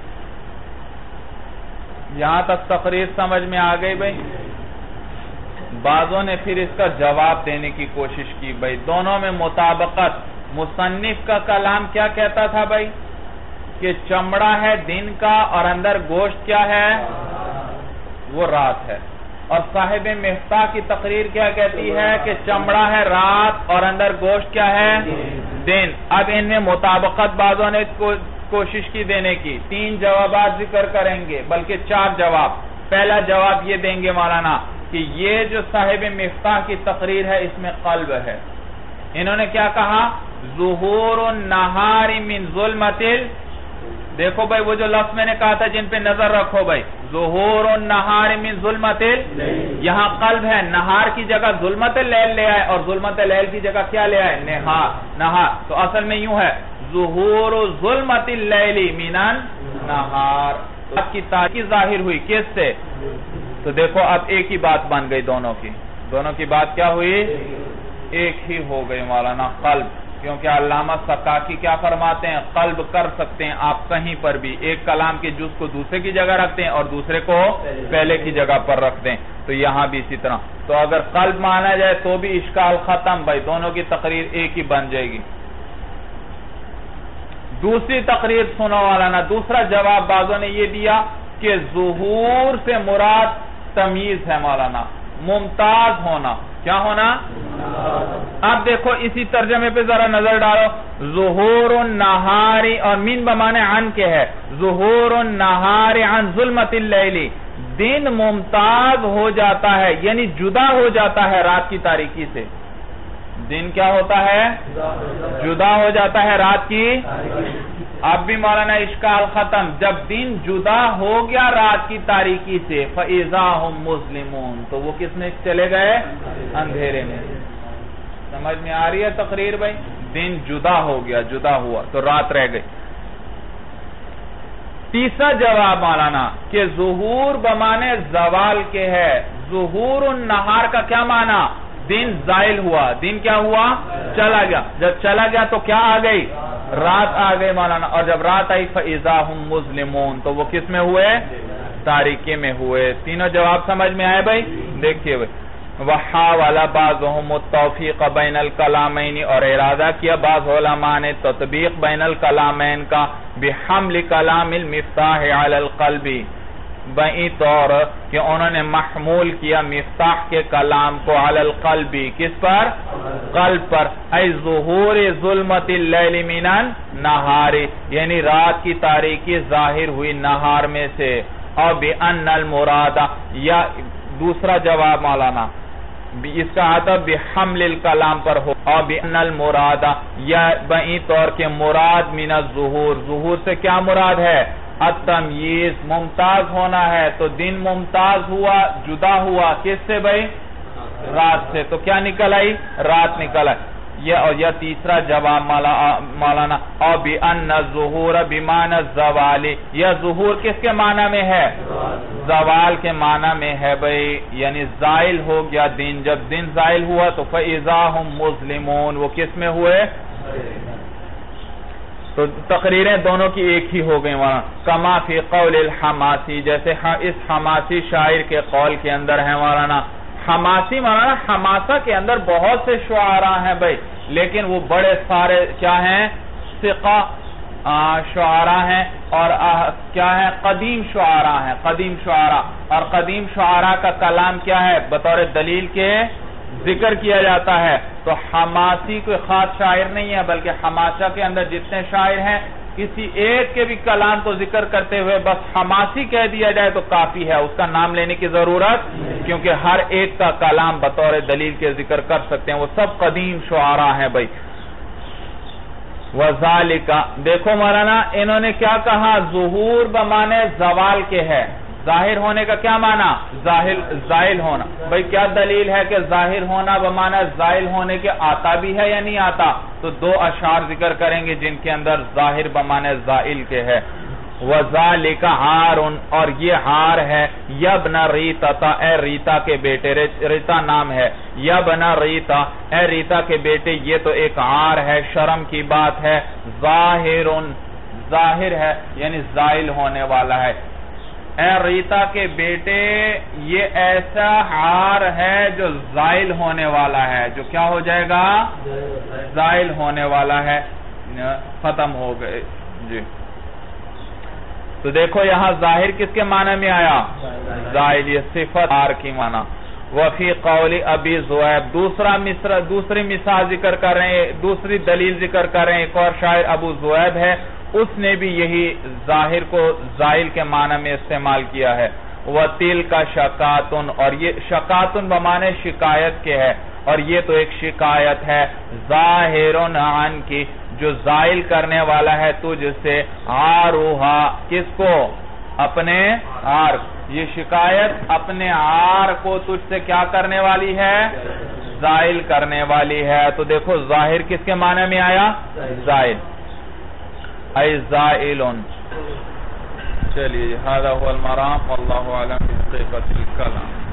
یہاں تک تقریر سمجھ میں آ گئی بھائی. بعضوں نے پھر اس کا جواب دینے کی کوشش کی بھائی. دونوں میں مطابقت. مصنف کا کلام کیا کہتا تھا بھائی؟ کہ چمڑا ہے دن کا اور اندر گوشت کیا ہے؟ وہ رات ہے. اور صاحب مفتاح کی تقریر کیا کہتی ہے؟ کہ چمڑا ہے رات اور اندر گوشت کیا ہے؟ دن. اب ان میں مطابقت بعضوں نے کوشش کی دینے کی. تین جوابات ذکر کریں گے، بلکہ چار جواب. پہلا جواب یہ دیں گے مولانا کہ یہ جو صاحب مفتاح کی تقریر ہے اس میں قلب ہے. انہوں نے کیا کہا؟ ظہور النہار من ظلمت ال دیکھو بھائی وہ جو لفظ میں نے کہا تھا جن پہ نظر رکھو بھائی. ظہور النہار من ظلمت ال یہاں قلب ہے. نہار کی جگہ ظلمت اللیل لے آئے اور ظلمت اللیل کی جگہ کیا لے آئے؟ نہار. نہار تو اصل میں یوں ہے ظہور ظلمت اللیل من النہار. اب کی تاریکی ظاہر ہوئی کس سے؟ تو دیکھو اب ایک ہی بات بن گئی دونوں کی. دونوں کی بات کیا ہوئی؟ ایک ہی ہو گئی مولانا، قلب. کیونکہ علامہ سقاکی کیا فرماتے ہیں؟ قلب کر سکتے ہیں آپ کہیں پر بھی. ایک کلام کے جز کو دوسرے کی جگہ رکھتے ہیں اور دوسرے کو پہلے کی جگہ پر رکھتے ہیں. تو یہاں بھی اسی طرح. تو اگر قلب مانا جائے تو بھی اشکال ختم بھائی. دونوں کی تقریر ایک ہی بن جائے گی. دوسری تقریر سنو مولانا. دوسرا جواب بعضوں نے یہ دیا کہ ظہور سے مراد تمیز ہے مولانا، ممتاز ہونا. کیا ہونا؟ اب دیکھو اسی ترجمے پہ ذرا نظر ڈالو. ظہور النہاری اور من بمانے عن کے ہے. ظہور النہاری عن ظلمت اللیل، دن ممتاز ہو جاتا ہے یعنی جدا ہو جاتا ہے رات کی تاریکی سے. دن کیا ہوتا ہے؟ جدا ہو جاتا ہے رات کی. اب بھی مولانا اشکال ختم. جب دن جدا ہو گیا رات کی تاریکی سے فَإِذَا هُمْ مُظْلِمُونَ تو وہ کس میں چلے گئے؟ اندھیرے میں. سمجھ میں آ رہی ہے تقریر بھائی؟ دن جدا ہو گیا، جدا ہوا تو رات رہ گئی. تیسرا جواب مولانا کہ ظہور بمانے زوال کے ہے. ظہور النہار کا کیا معنی؟ دن زائل ہوا. دن کیا ہوا؟ چلا گیا. جب چلا گیا تو کیا آ گئی؟ رات آ گئی مولانا. اور جب رات آئی فَإِذَا هُمْ مُظْلِمُونَ تو وہ کس میں ہوئے؟ تاریکی میں ہوئے. تینوں جواب سمجھ میں آئے بھائی؟ دیکھیے بھائی. وَحَاوَلَ بَعْضُهُمُ التَّوْفِيقَ بَيْنَ الْكَلَامَيْنِ اور ارادہ کیا بعض علماء نے تطبیق بین الکلامین کا بحمل کلام المفتاح علی القلب، بئی طور کہ انہوں نے محمول کیا مفتاح کے کلام کو علی القلب. کس پر؟ قلب پر. ای ظہور ظلمت اللیل من النہار یعنی رات کی تاریکی ظاہر ہوئی نہار میں سے. اور بأن المراد یا دوسرا جواب مولانا اس کا عطف بحمل الکلام پر ہو. اور بأن المراد یا بئی طور کے مراد من الظہور، ظہور سے کیا مراد ہے؟ التمییز، ممتاز ہونا ہے. تو دن ممتاز ہوا، جدا ہوا کس سے بھائی؟ رات سے. تو کیا نکل آئی؟ رات نکل آئی. یہ اور یہ تیسرا جواب مولانا اور بأن الظہور بمعنی الزوال، یہ ظہور کس کے معنی میں ہے؟ زوال کے معنی میں ہے بھائی. یعنی زائل ہو گیا دن. جب دن زائل ہوا تو فَإِذَا هُمْ مُظْلِمُونَ وہ کس میں ہوئے؟ تو تقریریں دونوں کی ایک ہی ہو گئی وہاں. کما فی قول الحماسی جیسے اس حماسی شاعر کے قول کے اندر ہے مولانا. حماسی مولانا حماسہ کے اندر بہت سے شعراء ہیں بھائی، لیکن وہ بڑے سارے کیا ہیں؟ ثقہ شعراء ہیں اور کیا ہیں؟ قدیم شعراء ہیں. قدیم شعراء اور قدیم شعراء کا کلام کیا ہے؟ بطور دلیل کے ذکر کیا جاتا ہے. تو حماسی کوئی خاص شاعر نہیں ہے، بلکہ حماسہ کے اندر جتنے شاعر ہیں کسی ایک کے بھی کلام کو ذکر کرتے ہوئے بس حماسی کہہ دیا جائے تو کافی ہے، اس کا نام لینے کی ضرورت، کیونکہ ہر ایک کا کلام بطور دلیل کے ذکر کر سکتے ہیں، وہ سب قدیم شعراء ہیں بھائی۔ وَذَالِكَ دیکھو مولانا انہوں نے کیا کہا، ظہور بمانے زوال کے ہے، ظاہر ہونے کا کیا معنی، زائل ہونا۔ بھئی کیا دلیل ہے کہ ظاہر ہونا بمعنی زائل ہونے کے آتا بھی ہے یا نہیں آتا؟ تو دو اشعار ذکر کریں گے جن کے اندر ظاہر بمعنی زائل کے ہے۔ وَذَالِكَ عَارٌ اور یہ عار ہے، یبن ریتا اے ریتا کے بیٹے، ریتا نام ہے، یبن ریتا اے ریتا کے بیٹے، یہ تو ایک عار ہے، شرم کی بات ہے، ظاہر ظاہر ہے یعنی زائل ہونے والا ہے۔ اے ریتا کے بیٹے یہ ایسا عار ہے جو زائل ہونے والا ہے، جو کیا ہو جائے گا، زائل ہونے والا ہے، ختم ہو گئے جی۔ تو دیکھو یہاں ظاہر کس کے معنی میں آیا، زائل، یہ صفت عار کی معنی۔ وفی قول ابی زویب دوسرا مصر دوسری مثال ذکر کر رہے ہیں، دوسری دلیل ذکر کر رہے ہیں، ایک اور شاعر ابو زویب ہے، اس نے بھی یہی ظاہر کو زائل کے معنی میں استعمال کیا ہے۔ وَتِلْكَ شَقَاتٌ اور یہ شقاتن بمانے شکایت کے ہے، اور یہ تو ایک شکایت ہے، ظاہرٌ عَنْكِ جو زائل کرنے والا ہے تجھ سے، عَارُهَا کس کو، اپنے عار، یہ شکایت اپنے عار کو تجھ سے کیا کرنے والی ہے، زائل کرنے والی ہے۔ تو دیکھو ظاہر کس کے معنی میں آیا، زائل، اے زائلن۔ چلیے هذا هو المرام والله اعلم بحقیقت الکلام۔